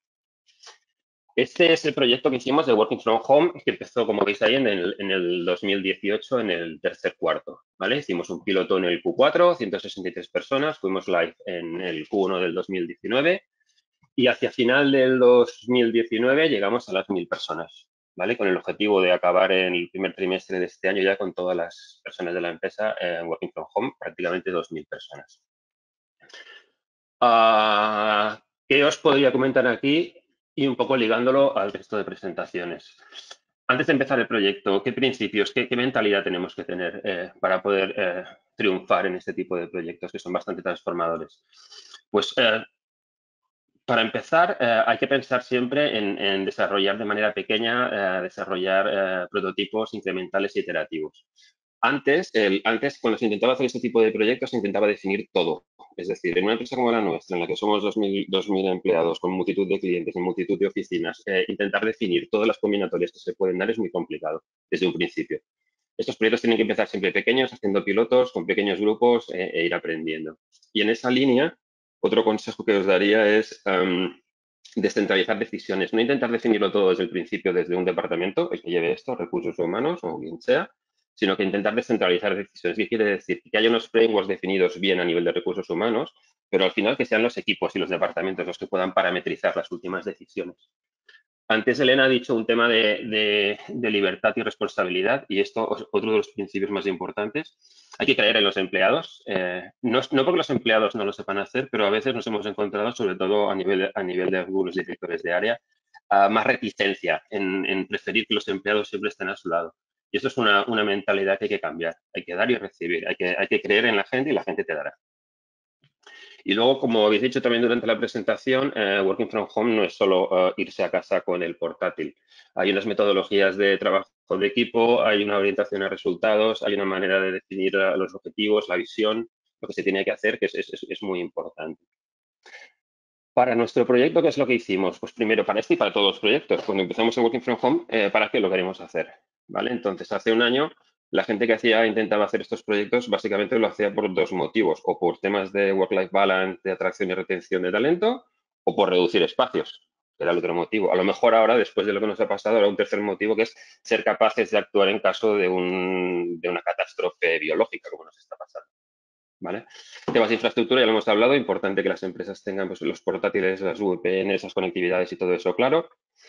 Este es el proyecto que hicimos de Working from Home, que empezó, como veis ahí, en el, en el dos mil dieciocho, en el tercer cuarto, ¿vale? Hicimos un piloto en el Q cuatro, ciento sesenta y tres personas, fuimos live en el Q uno del dos mil diecinueve y hacia final del dos mil diecinueve llegamos a las mil personas, ¿vale? Con el objetivo de acabar en el primer trimestre de este año ya con todas las personas de la empresa en eh, Working from Home, prácticamente dos mil personas. Uh, ¿Qué os podría comentar aquí? Y un poco ligándolo al resto de presentaciones. Antes de empezar el proyecto, ¿qué principios, qué, qué mentalidad tenemos que tener eh, para poder eh, triunfar en este tipo de proyectos que son bastante transformadores? Pues eh, para empezar, eh, hay que pensar siempre en, en desarrollar de manera pequeña, eh, desarrollar eh, prototipos incrementales y iterativos. Antes, el, antes, cuando se intentaba hacer este tipo de proyectos, se intentaba definir todo. Es decir, en una empresa como la nuestra, en la que somos dos mil empleados, con multitud de clientes, en multitud de oficinas, eh, intentar definir todas las combinatorias que se pueden dar es muy complicado desde un principio. Estos proyectos tienen que empezar siempre pequeños, haciendo pilotos con pequeños grupos eh, e ir aprendiendo. Y en esa línea, otro consejo que os daría es um, descentralizar decisiones. No intentar definirlo todo desde el principio, desde un departamento, el que lleve esto, recursos humanos o quien sea, sino que intentar descentralizar decisiones. ¿Qué quiere decir? Que haya unos frameworks definidos bien a nivel de recursos humanos, pero al final que sean los equipos y los departamentos los que puedan parametrizar las últimas decisiones. Antes Elena ha dicho un tema de, de, de libertad y responsabilidad y esto es otro de los principios más importantes. Hay que creer en los empleados, eh, no, no porque los empleados no lo sepan hacer, pero a veces nos hemos encontrado, sobre todo a nivel, a nivel de algunos directores de área, uh, más reticencia en, en preferir que los empleados siempre estén a su lado. Y esto es una, una mentalidad que hay que cambiar. Hay que dar y recibir. Hay que, hay que creer en la gente y la gente te dará. Y luego, como habéis dicho también durante la presentación, eh, Working from Home no es solo uh, irse a casa con el portátil. Hay unas metodologías de trabajo de equipo, hay una orientación a resultados, hay una manera de definir uh, los objetivos, la visión, lo que se tiene que hacer, que es, es, es muy importante. Para nuestro proyecto, ¿qué es lo que hicimos? Pues primero, para este y para todos los proyectos. Cuando empezamos en Working from Home, eh, ¿para qué lo queremos hacer? ¿Vale? Entonces, hace un año La gente que hacía, intentaba hacer estos proyectos básicamente lo hacía por dos motivos, o por temas de work-life balance, de atracción y retención de talento, o por reducir espacios, que era el otro motivo. A lo mejor ahora, después de lo que nos ha pasado, era un tercer motivo, que es ser capaces de actuar en caso de, un, de una catástrofe biológica, como nos está pasando. ¿Vale? Temas de infraestructura, ya lo hemos hablado, importante que las empresas tengan pues, los portátiles, las V P N, esas conectividades y todo eso claro.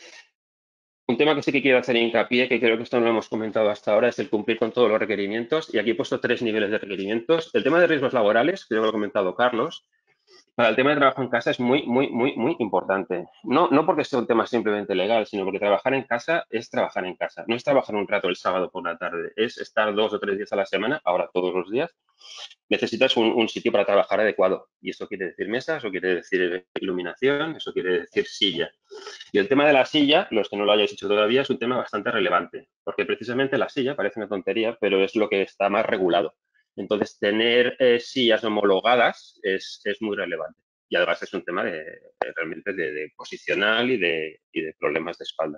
Un tema que sí que quiero hacer hincapié, que creo que esto no lo hemos comentado hasta ahora, es el cumplir con todos los requerimientos. Y aquí he puesto tres niveles de requerimientos. El tema de riesgos laborales, creo que lo ha comentado Carlos, para el tema de trabajo en casa es muy, muy, muy, muy importante. No, no porque sea un tema simplemente legal, sino porque trabajar en casa es trabajar en casa. No es trabajar un rato el sábado por la tarde, es estar dos o tres días a la semana, ahora todos los días. Necesitas un, un sitio para trabajar adecuado. Y eso quiere decir mesa, eso quiere decir iluminación, eso quiere decir silla. Y el tema de la silla, los que no lo hayáis hecho todavía, es un tema bastante relevante, porque precisamente la silla parece una tontería, pero es lo que está más regulado. Entonces, tener eh, sillas homologadas es, es muy relevante. Y además es un tema de, de realmente de, de posicional y de, y de problemas de espalda.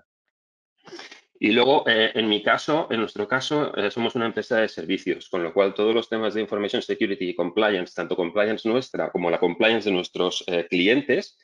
Y luego, eh, en mi caso, en nuestro caso, eh, somos una empresa de servicios, con lo cual todos los temas de Information Security y Compliance, tanto compliance nuestra como la compliance de nuestros eh, clientes,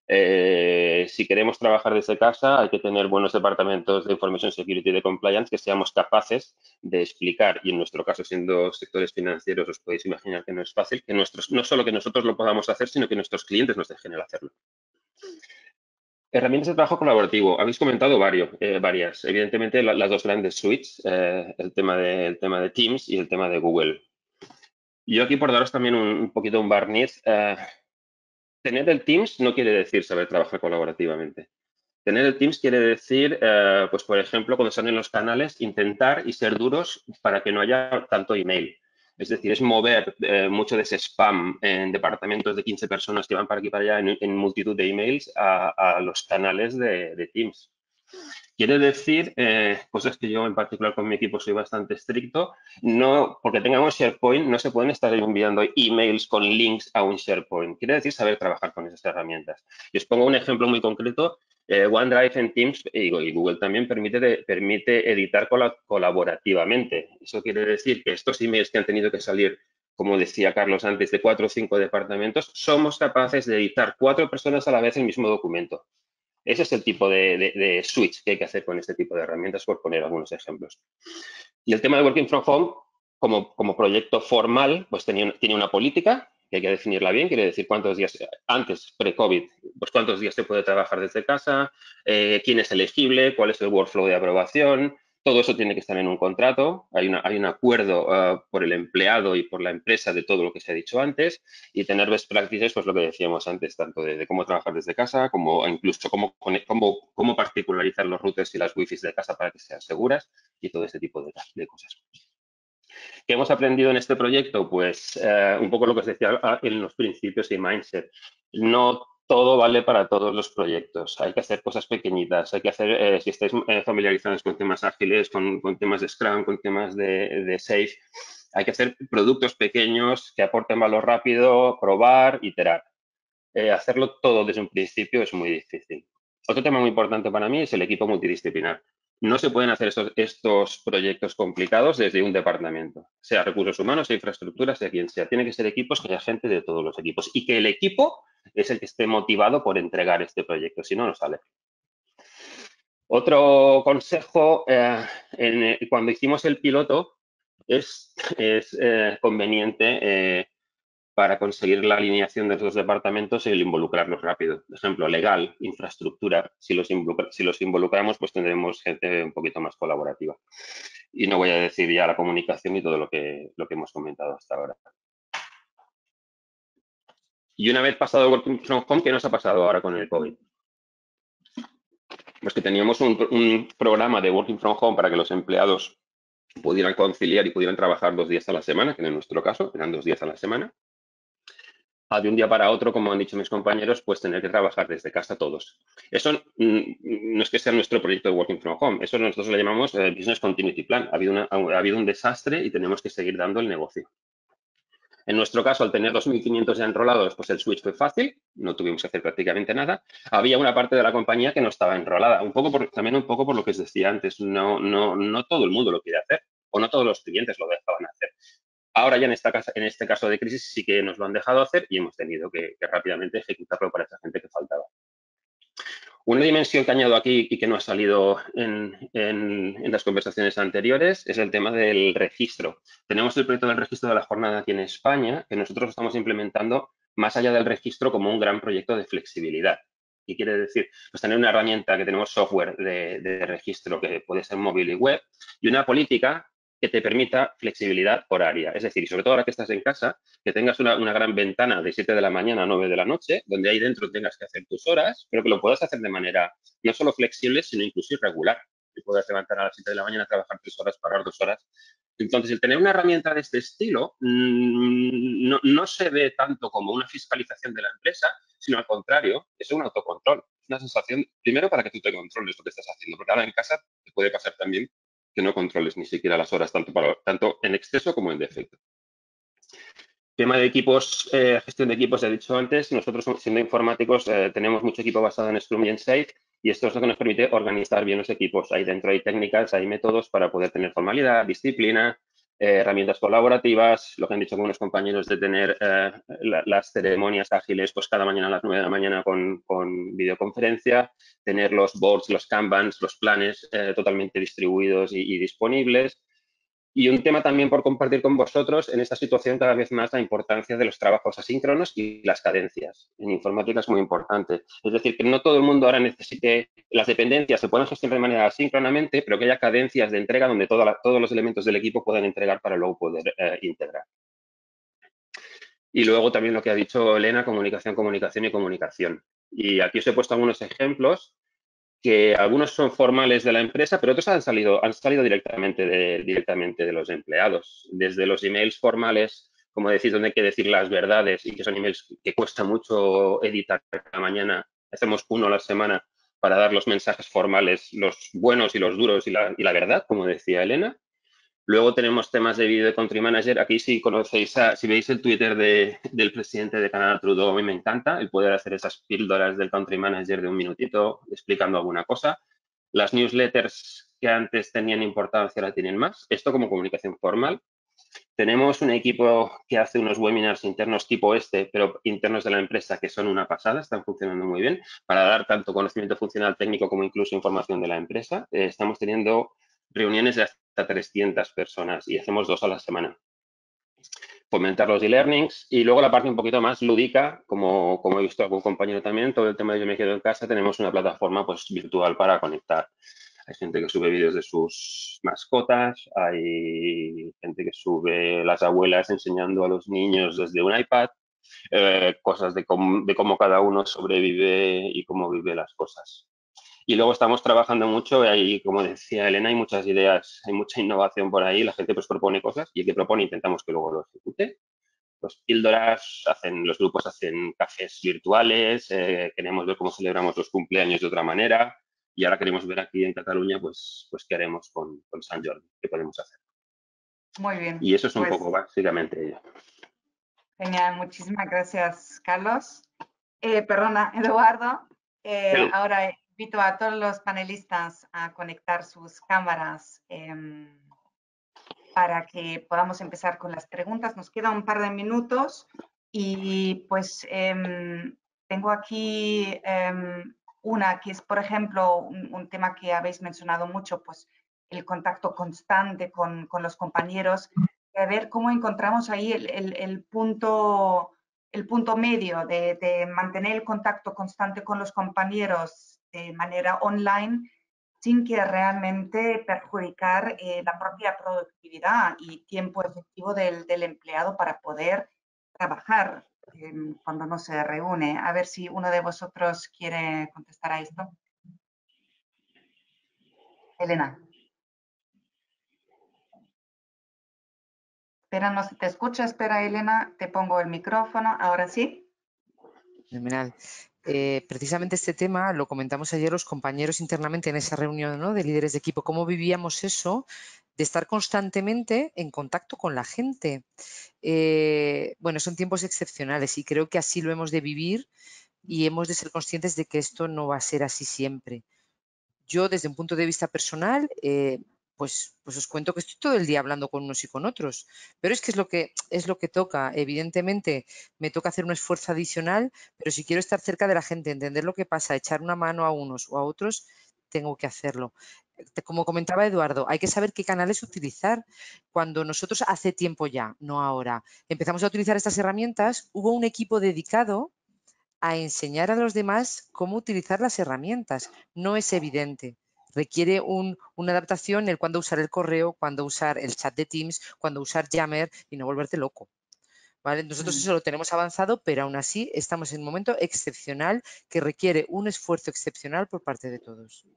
eh, si queremos trabajar desde casa, hay que tener buenos departamentos de Information Security y de Compliance que seamos capaces de explicar, y en nuestro caso, siendo sectores financieros, os podéis imaginar que no es fácil, que nuestros, no solo que nosotros lo podamos hacer, sino que nuestros clientes nos dejen el hacerlo. Herramientas de trabajo colaborativo. Habéis comentado varios, eh, varias. Evidentemente, la, las dos grandes suites, eh, el, tema de, el tema de Teams y el tema de Google. Yo aquí, por daros también un, un poquito un barniz, eh, tener el Teams no quiere decir saber trabajar colaborativamente. Tener el Teams quiere decir, eh, pues por ejemplo, cuando están en los canales, intentar y ser duros para que no haya tanto email. Es decir, es mover eh, mucho de ese spam en departamentos de quince personas que van para aquí y para allá en, en multitud de emails a, a los canales de, de Teams. Quiere decir, eh, cosas que yo en particular con mi equipo soy bastante estricto, no, porque tengamos SharePoint, no se pueden estar enviando emails con links a un SharePoint. Quiere decir saber trabajar con esas herramientas. Y os pongo un ejemplo muy concreto. Eh, OneDrive en Teams y Google también permite, de, permite editar colaborativamente. Eso quiere decir que estos emails que han tenido que salir, como decía Carlos antes, de cuatro o cinco departamentos, somos capaces de editar cuatro personas a la vez el mismo documento. Ese es el tipo de, de, de switch que hay que hacer con este tipo de herramientas, por poner algunos ejemplos. Y el tema de Working from Home, como, como proyecto formal, pues tiene, tiene una política que hay que definirla bien, quiere decir cuántos días, antes, pre-COVID, pues cuántos días se puede trabajar desde casa, eh, quién es elegible, cuál es el workflow de aprobación. Todo eso tiene que estar en un contrato. Hay, una, hay un acuerdo uh, por el empleado y por la empresa de todo lo que se ha dicho antes y tener best practices, pues lo que decíamos antes, tanto de, de cómo trabajar desde casa como incluso cómo, cómo, cómo particularizar los routers y las wifis de casa para que sean seguras y todo ese tipo de, de cosas. ¿Qué hemos aprendido en este proyecto? Pues uh, un poco lo que os decía en los principios y mindset. No todo vale para todos los proyectos. Hay que hacer cosas pequeñitas. Hay que hacer, eh, si estáis eh, familiarizados con temas ágiles, con, con temas de Scrum, con temas de, de Safe, hay que hacer productos pequeños que aporten valor rápido, probar, iterar. Eh, hacerlo todo desde un principio es muy difícil. Otro tema muy importante para mí es el equipo multidisciplinar. No se pueden hacer estos, estos proyectos complicados desde un departamento, sea recursos humanos, sea infraestructura, sea quien sea. Tiene que ser equipos que haya gente de todos los equipos y que el equipo es el que esté motivado por entregar este proyecto, si no, no sale. Otro consejo, eh, en, cuando hicimos el piloto, es, es eh, conveniente eh, para conseguir la alineación de los departamentos el involucrarlos rápido. Por ejemplo, legal, infraestructura, si los, involucra, si los involucramos, pues tendremos gente un poquito más colaborativa. Y no voy a decir ya la comunicación y todo lo que, lo que hemos comentado hasta ahora. Y una vez pasado el Working from Home, ¿qué nos ha pasado ahora con el COVID? Pues que teníamos un, un programa de Working from Home para que los empleados pudieran conciliar y pudieran trabajar dos días a la semana, que en nuestro caso eran dos días a la semana. A de un día para otro, como han dicho mis compañeros, pues tener que trabajar desde casa todos. Eso mm, no es que sea nuestro proyecto de Working from Home, eso nosotros lo llamamos eh, Business Continuity Plan. Ha habido, una, ha habido un desastre y tenemos que seguir dando el negocio. En nuestro caso, al tener dos mil quinientos ya enrolados, pues el switch fue fácil, no tuvimos que hacer prácticamente nada. Había una parte de la compañía que no estaba enrolada, un poco por, también un poco por lo que os decía antes, no, no, no todo el mundo lo quiere hacer. o no todos los clientes lo dejaban hacer. Ahora ya en, esta casa, en este caso de crisis sí que nos lo han dejado hacer y hemos tenido que, que rápidamente ejecutarlo para esa gente que faltaba. Una dimensión que añado aquí y que no ha salido en, en, en las conversaciones anteriores es el tema del registro. Tenemos el proyecto del registro de la jornada aquí en España, que nosotros estamos implementando más allá del registro como un gran proyecto de flexibilidad. ¿Qué quiere decir? Pues tener una herramienta que tenemos software de, de registro que puede ser móvil y web y una política que te permita flexibilidad horaria. Es decir, y sobre todo ahora que estás en casa, que tengas una, una gran ventana de siete de la mañana a nueve de la noche, donde ahí dentro tengas que hacer tus horas, pero que lo puedas hacer de manera no solo flexible, sino incluso irregular. Que puedas levantar a las siete de la mañana, trabajar tres horas, parar dos horas. Entonces, el tener una herramienta de este estilo mmm, no, no se ve tanto como una fiscalización de la empresa, sino al contrario, es un autocontrol. Es una sensación, primero, para que tú te controles lo que estás haciendo, porque ahora en casa te puede pasar también que no controles ni siquiera las horas, tanto, para, tanto en exceso como en defecto. Tema de equipos, eh, gestión de equipos, he dicho antes, nosotros siendo informáticos eh, tenemos mucho equipo basado en Scrum y en Safe y esto es lo que nos permite organizar bien los equipos. Ahí dentro hay técnicas, hay métodos para poder tener formalidad, disciplina, eh, herramientas colaborativas, lo que han dicho algunos compañeros de tener eh, la, las ceremonias ágiles pues cada mañana a las nueve de la mañana con, con videoconferencia, tener los boards, los kanbans, los planes eh, totalmente distribuidos y, y disponibles. Y un tema también por compartir con vosotros, en esta situación cada vez más la importancia de los trabajos asíncronos y las cadencias. En informática es muy importante. Es decir, que no todo el mundo ahora necesite, las dependencias se pueden gestionar de manera asíncronamente, pero que haya cadencias de entrega donde toda la, todos los elementos del equipo puedan entregar para luego poder eh, integrar. Y luego también lo que ha dicho Elena, comunicación, comunicación y comunicación. Y aquí os he puesto algunos ejemplos que algunos son formales de la empresa, pero otros han salido, han salido directamente, de, directamente de los empleados. Desde los emails formales, como decís, donde hay que decir las verdades y que son emails que cuesta mucho editar cada mañana. Hacemos uno a la semana para dar los mensajes formales, los buenos y los duros y la, y la verdad, como decía Elena. Luego tenemos temas de vídeo de Country Manager. Aquí si conocéis, a, si veis el Twitter de, del presidente de Canadá, Trudeau, a mí me encanta el poder hacer esas píldoras del Country Manager de un minutito explicando alguna cosa. Las newsletters que antes tenían importancia ahora tienen más. Esto como comunicación formal. Tenemos un equipo que hace unos webinars internos tipo este, pero internos de la empresa que son una pasada, están funcionando muy bien, para dar tanto conocimiento funcional técnico como incluso información de la empresa. Eh, estamos teniendo reuniones de hasta trescientas personas y hacemos dos a la semana. Fomentar los e-learnings y luego la parte un poquito más lúdica, como, como he visto algún compañero también, todo el tema de Yo me quedo en casa, tenemos una plataforma pues virtual para conectar. Hay gente que sube vídeos de sus mascotas, hay gente que sube las abuelas enseñando a los niños desde un iPad, eh, cosas de cómo, de cómo cada uno sobrevive y cómo vive las cosas. Y luego estamos trabajando mucho, y como decía Elena, hay muchas ideas, hay mucha innovación por ahí, la gente pues propone cosas y el que propone intentamos que luego lo ejecute. Los píldoras, hacen, los grupos hacen cafés virtuales, eh, queremos ver cómo celebramos los cumpleaños de otra manera y ahora queremos ver aquí en Cataluña pues, pues qué haremos con, con Sant Jordi, qué podemos hacer. Muy bien. Y eso es un pues, poco básicamente ello. Genial, muchísimas gracias, Carlos. Eh, perdona, Eduardo. Eh, Sí. ahora invito a todos los panelistas a conectar sus cámaras eh, para que podamos empezar con las preguntas. Nos queda un par de minutos y pues eh, tengo aquí eh, una que es, por ejemplo, un, un tema que habéis mencionado mucho, pues el contacto constante con, con los compañeros, a ver cómo encontramos ahí el, el, el punto, el punto medio de, de mantener el contacto constante con los compañeros de manera online sin que realmente perjudicar eh, la propia productividad y tiempo efectivo del, del empleado para poder trabajar eh, cuando no se reúne. A ver si uno de vosotros quiere contestar a esto. Elena. Espera, no se te escucha. Espera, Elena, te pongo el micrófono. Ahora sí. Fenomenal. Eh, precisamente este tema lo comentamos ayer los compañeros internamente en esa reunión, ¿no?, de líderes de equipo, cómo vivíamos eso de estar constantemente en contacto con la gente. Eh, bueno, son tiempos excepcionales y creo que así lo hemos de vivir y hemos de ser conscientes de que esto no va a ser así siempre. Yo, desde un punto de vista personal, eh, pues, pues os cuento que estoy todo el día hablando con unos y con otros. Pero es que es lo que, es lo que toca. Evidentemente me toca hacer un esfuerzo adicional, pero si quiero estar cerca de la gente, entender lo que pasa, echar una mano a unos o a otros, tengo que hacerlo. Como comentaba Eduardo, hay que saber qué canales utilizar. Cuando nosotros hace tiempo ya, no ahora, empezamos a utilizar estas herramientas, hubo un equipo dedicado a enseñar a los demás cómo utilizar las herramientas. No es evidente. Requiere un, una adaptación en cuándo usar el correo, cuándo usar el chat de Teams, cuándo usar Yammer y no volverte loco. ¿Vale? Nosotros eso lo tenemos avanzado, pero aún así estamos en un momento excepcional que requiere un esfuerzo excepcional por parte de todos.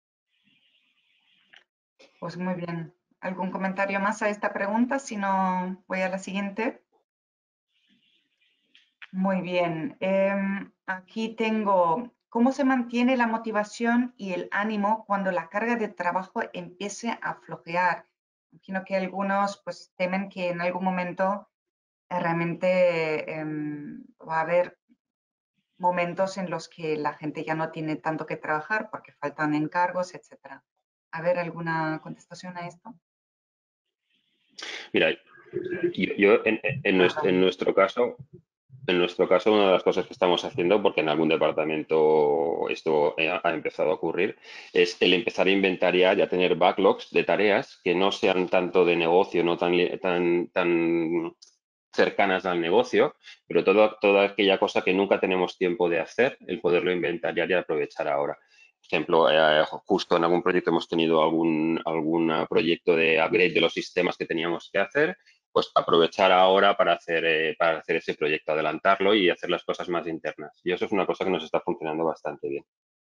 Pues muy bien. ¿Algún comentario más a esta pregunta? Si no, voy a la siguiente. Muy bien. Eh, aquí tengo, ¿cómo se mantiene la motivación y el ánimo cuando la carga de trabajo empiece a flojear? Imagino que algunos pues temen que en algún momento eh, realmente eh, va a haber momentos en los que la gente ya no tiene tanto que trabajar porque faltan encargos, etcétera. A ver, ¿alguna contestación a esto? Mira, yo, yo en, en, nuestro, en nuestro caso, en nuestro caso, una de las cosas que estamos haciendo, porque en algún departamento esto ha empezado a ocurrir, es el empezar a inventariar y a tener backlogs de tareas que no sean tanto de negocio, no tan, tan, tan cercanas al negocio, pero todo, toda aquella cosa que nunca tenemos tiempo de hacer, el poderlo inventariar y aprovechar ahora. Por ejemplo, eh, justo en algún proyecto hemos tenido algún, algún proyecto de upgrade de los sistemas que teníamos que hacer, pues aprovechar ahora para hacer, eh, para hacer ese proyecto, adelantarlo y hacer las cosas más internas. Y eso es una cosa que nos está funcionando bastante bien.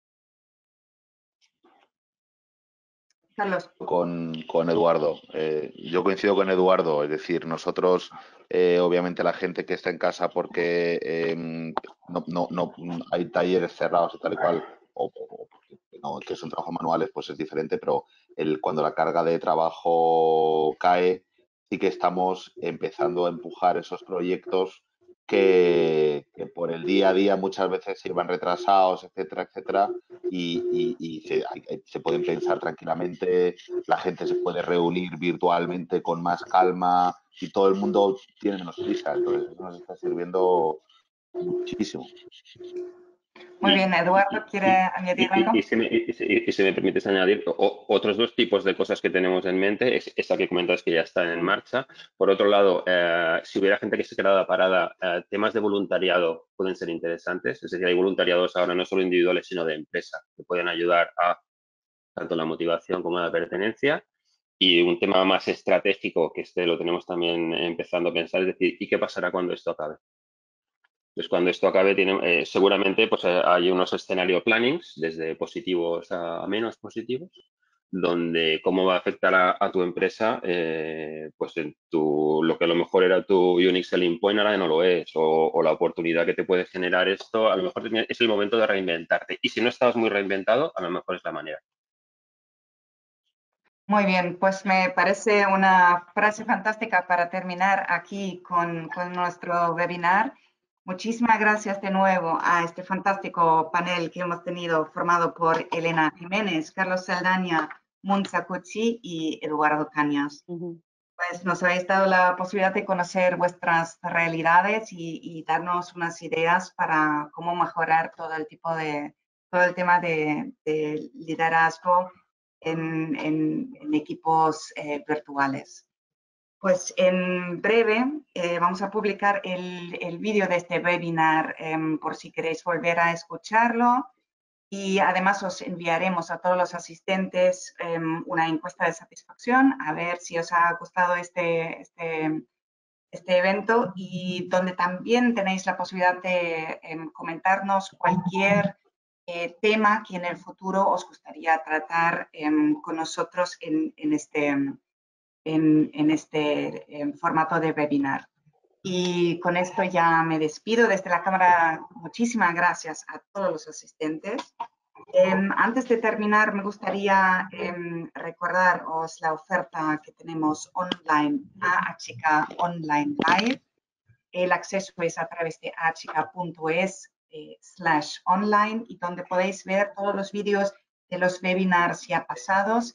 Carlos. Con, con Eduardo. Eh, yo coincido con Eduardo, es decir, nosotros, eh, obviamente la gente que está en casa porque eh, no, no, no hay talleres cerrados y tal y cual, o, o no, que son trabajos manuales, pues es diferente, pero el, cuando la carga de trabajo cae, sí que estamos empezando a empujar esos proyectos que, que por el día a día muchas veces se iban retrasados, etcétera, etcétera, y, y, y se, se pueden pensar tranquilamente, la gente se puede reunir virtualmente con más calma y todo el mundo tiene menos prisa, entonces eso nos está sirviendo muchísimo. Muy bien, Eduardo, ¿quiere añadir y, algo? y, y, si me, y, si, y si me permites añadir, o, otros dos tipos de cosas que tenemos en mente, es esa que comentas que ya está en marcha. Por otro lado, eh, si hubiera gente que se quedara parada, eh, temas de voluntariado pueden ser interesantes. Es decir, hay voluntariados ahora no solo individuales, sino de empresa, que pueden ayudar a tanto la motivación como la pertenencia. Y un tema más estratégico, que este lo tenemos también empezando a pensar, es decir, ¿y qué pasará cuando esto acabe? Entonces, cuando esto acabe, tiene, eh, seguramente pues, eh, hay unos escenario plannings, desde positivos a, a menos positivos, donde cómo va a afectar a, a tu empresa, eh, pues en tu, lo que a lo mejor era tu unique selling point ahora no lo es, o, o la oportunidad que te puede generar esto, a lo mejor es el momento de reinventarte. Y si no estabas muy reinventado, a lo mejor es la manera. Muy bien, pues me parece una frase fantástica para terminar aquí con, con nuestro webinar. Muchísimas gracias de nuevo a este fantástico panel que hemos tenido formado por Elena Jiménez, Carlos Saldaña, Muntza Cucci y Eduardo Cañas. Uh-huh. Pues nos habéis dado la posibilidad de conocer vuestras realidades y, y darnos unas ideas para cómo mejorar todo el tipo de, todo el tema de, de liderazgo En, en, en equipos eh, virtuales. Pues en breve eh, vamos a publicar el, el vídeo de este webinar eh, por si queréis volver a escucharlo y además os enviaremos a todos los asistentes eh, una encuesta de satisfacción a ver si os ha gustado este, este, este evento y donde también tenéis la posibilidad de eh, comentarnos cualquier Eh, tema que en el futuro os gustaría tratar eh, con nosotros en, en este, en, en este en formato de webinar. Y con esto ya me despido desde la cámara. Muchísimas gracias a todos los asistentes. Eh, antes de terminar, me gustaría eh, recordaros la oferta que tenemos online, A H K Online Live. El acceso es a través de a h k punto es Eh, slash online y donde podéis ver todos los vídeos de los webinars ya pasados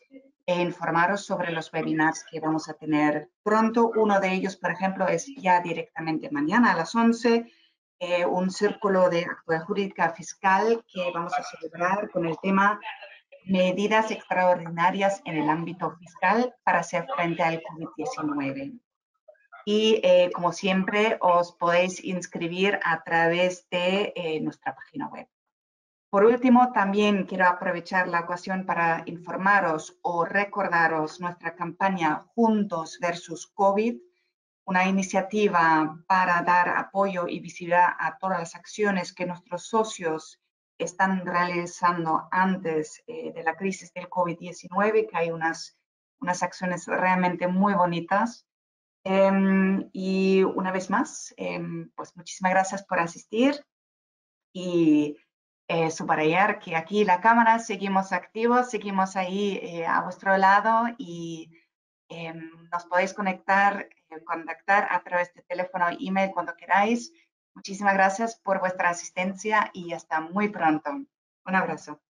e informaros sobre los webinars que vamos a tener pronto. Uno de ellos, por ejemplo, es ya directamente mañana a las once, eh, un círculo de actualidad jurídica fiscal que vamos a celebrar con el tema medidas extraordinarias en el ámbito fiscal para hacer frente al COVID diecinueve. Y eh, como siempre, os podéis inscribir a través de eh, nuestra página web. Por último, también quiero aprovechar la ocasión para informaros o recordaros nuestra campaña Juntos versus COVID, una iniciativa para dar apoyo y visibilidad a todas las acciones que nuestros socios están realizando antes eh, de la crisis del COVID diecinueve, que hay unas, unas acciones realmente muy bonitas. Eh, y una vez más, eh, pues muchísimas gracias por asistir y eh, subrayar que aquí la cámara seguimos activos, seguimos ahí eh, a vuestro lado y eh, nos podéis conectar, eh, contactar a través de teléfono e email cuando queráis. Muchísimas gracias por vuestra asistencia y hasta muy pronto. Un abrazo.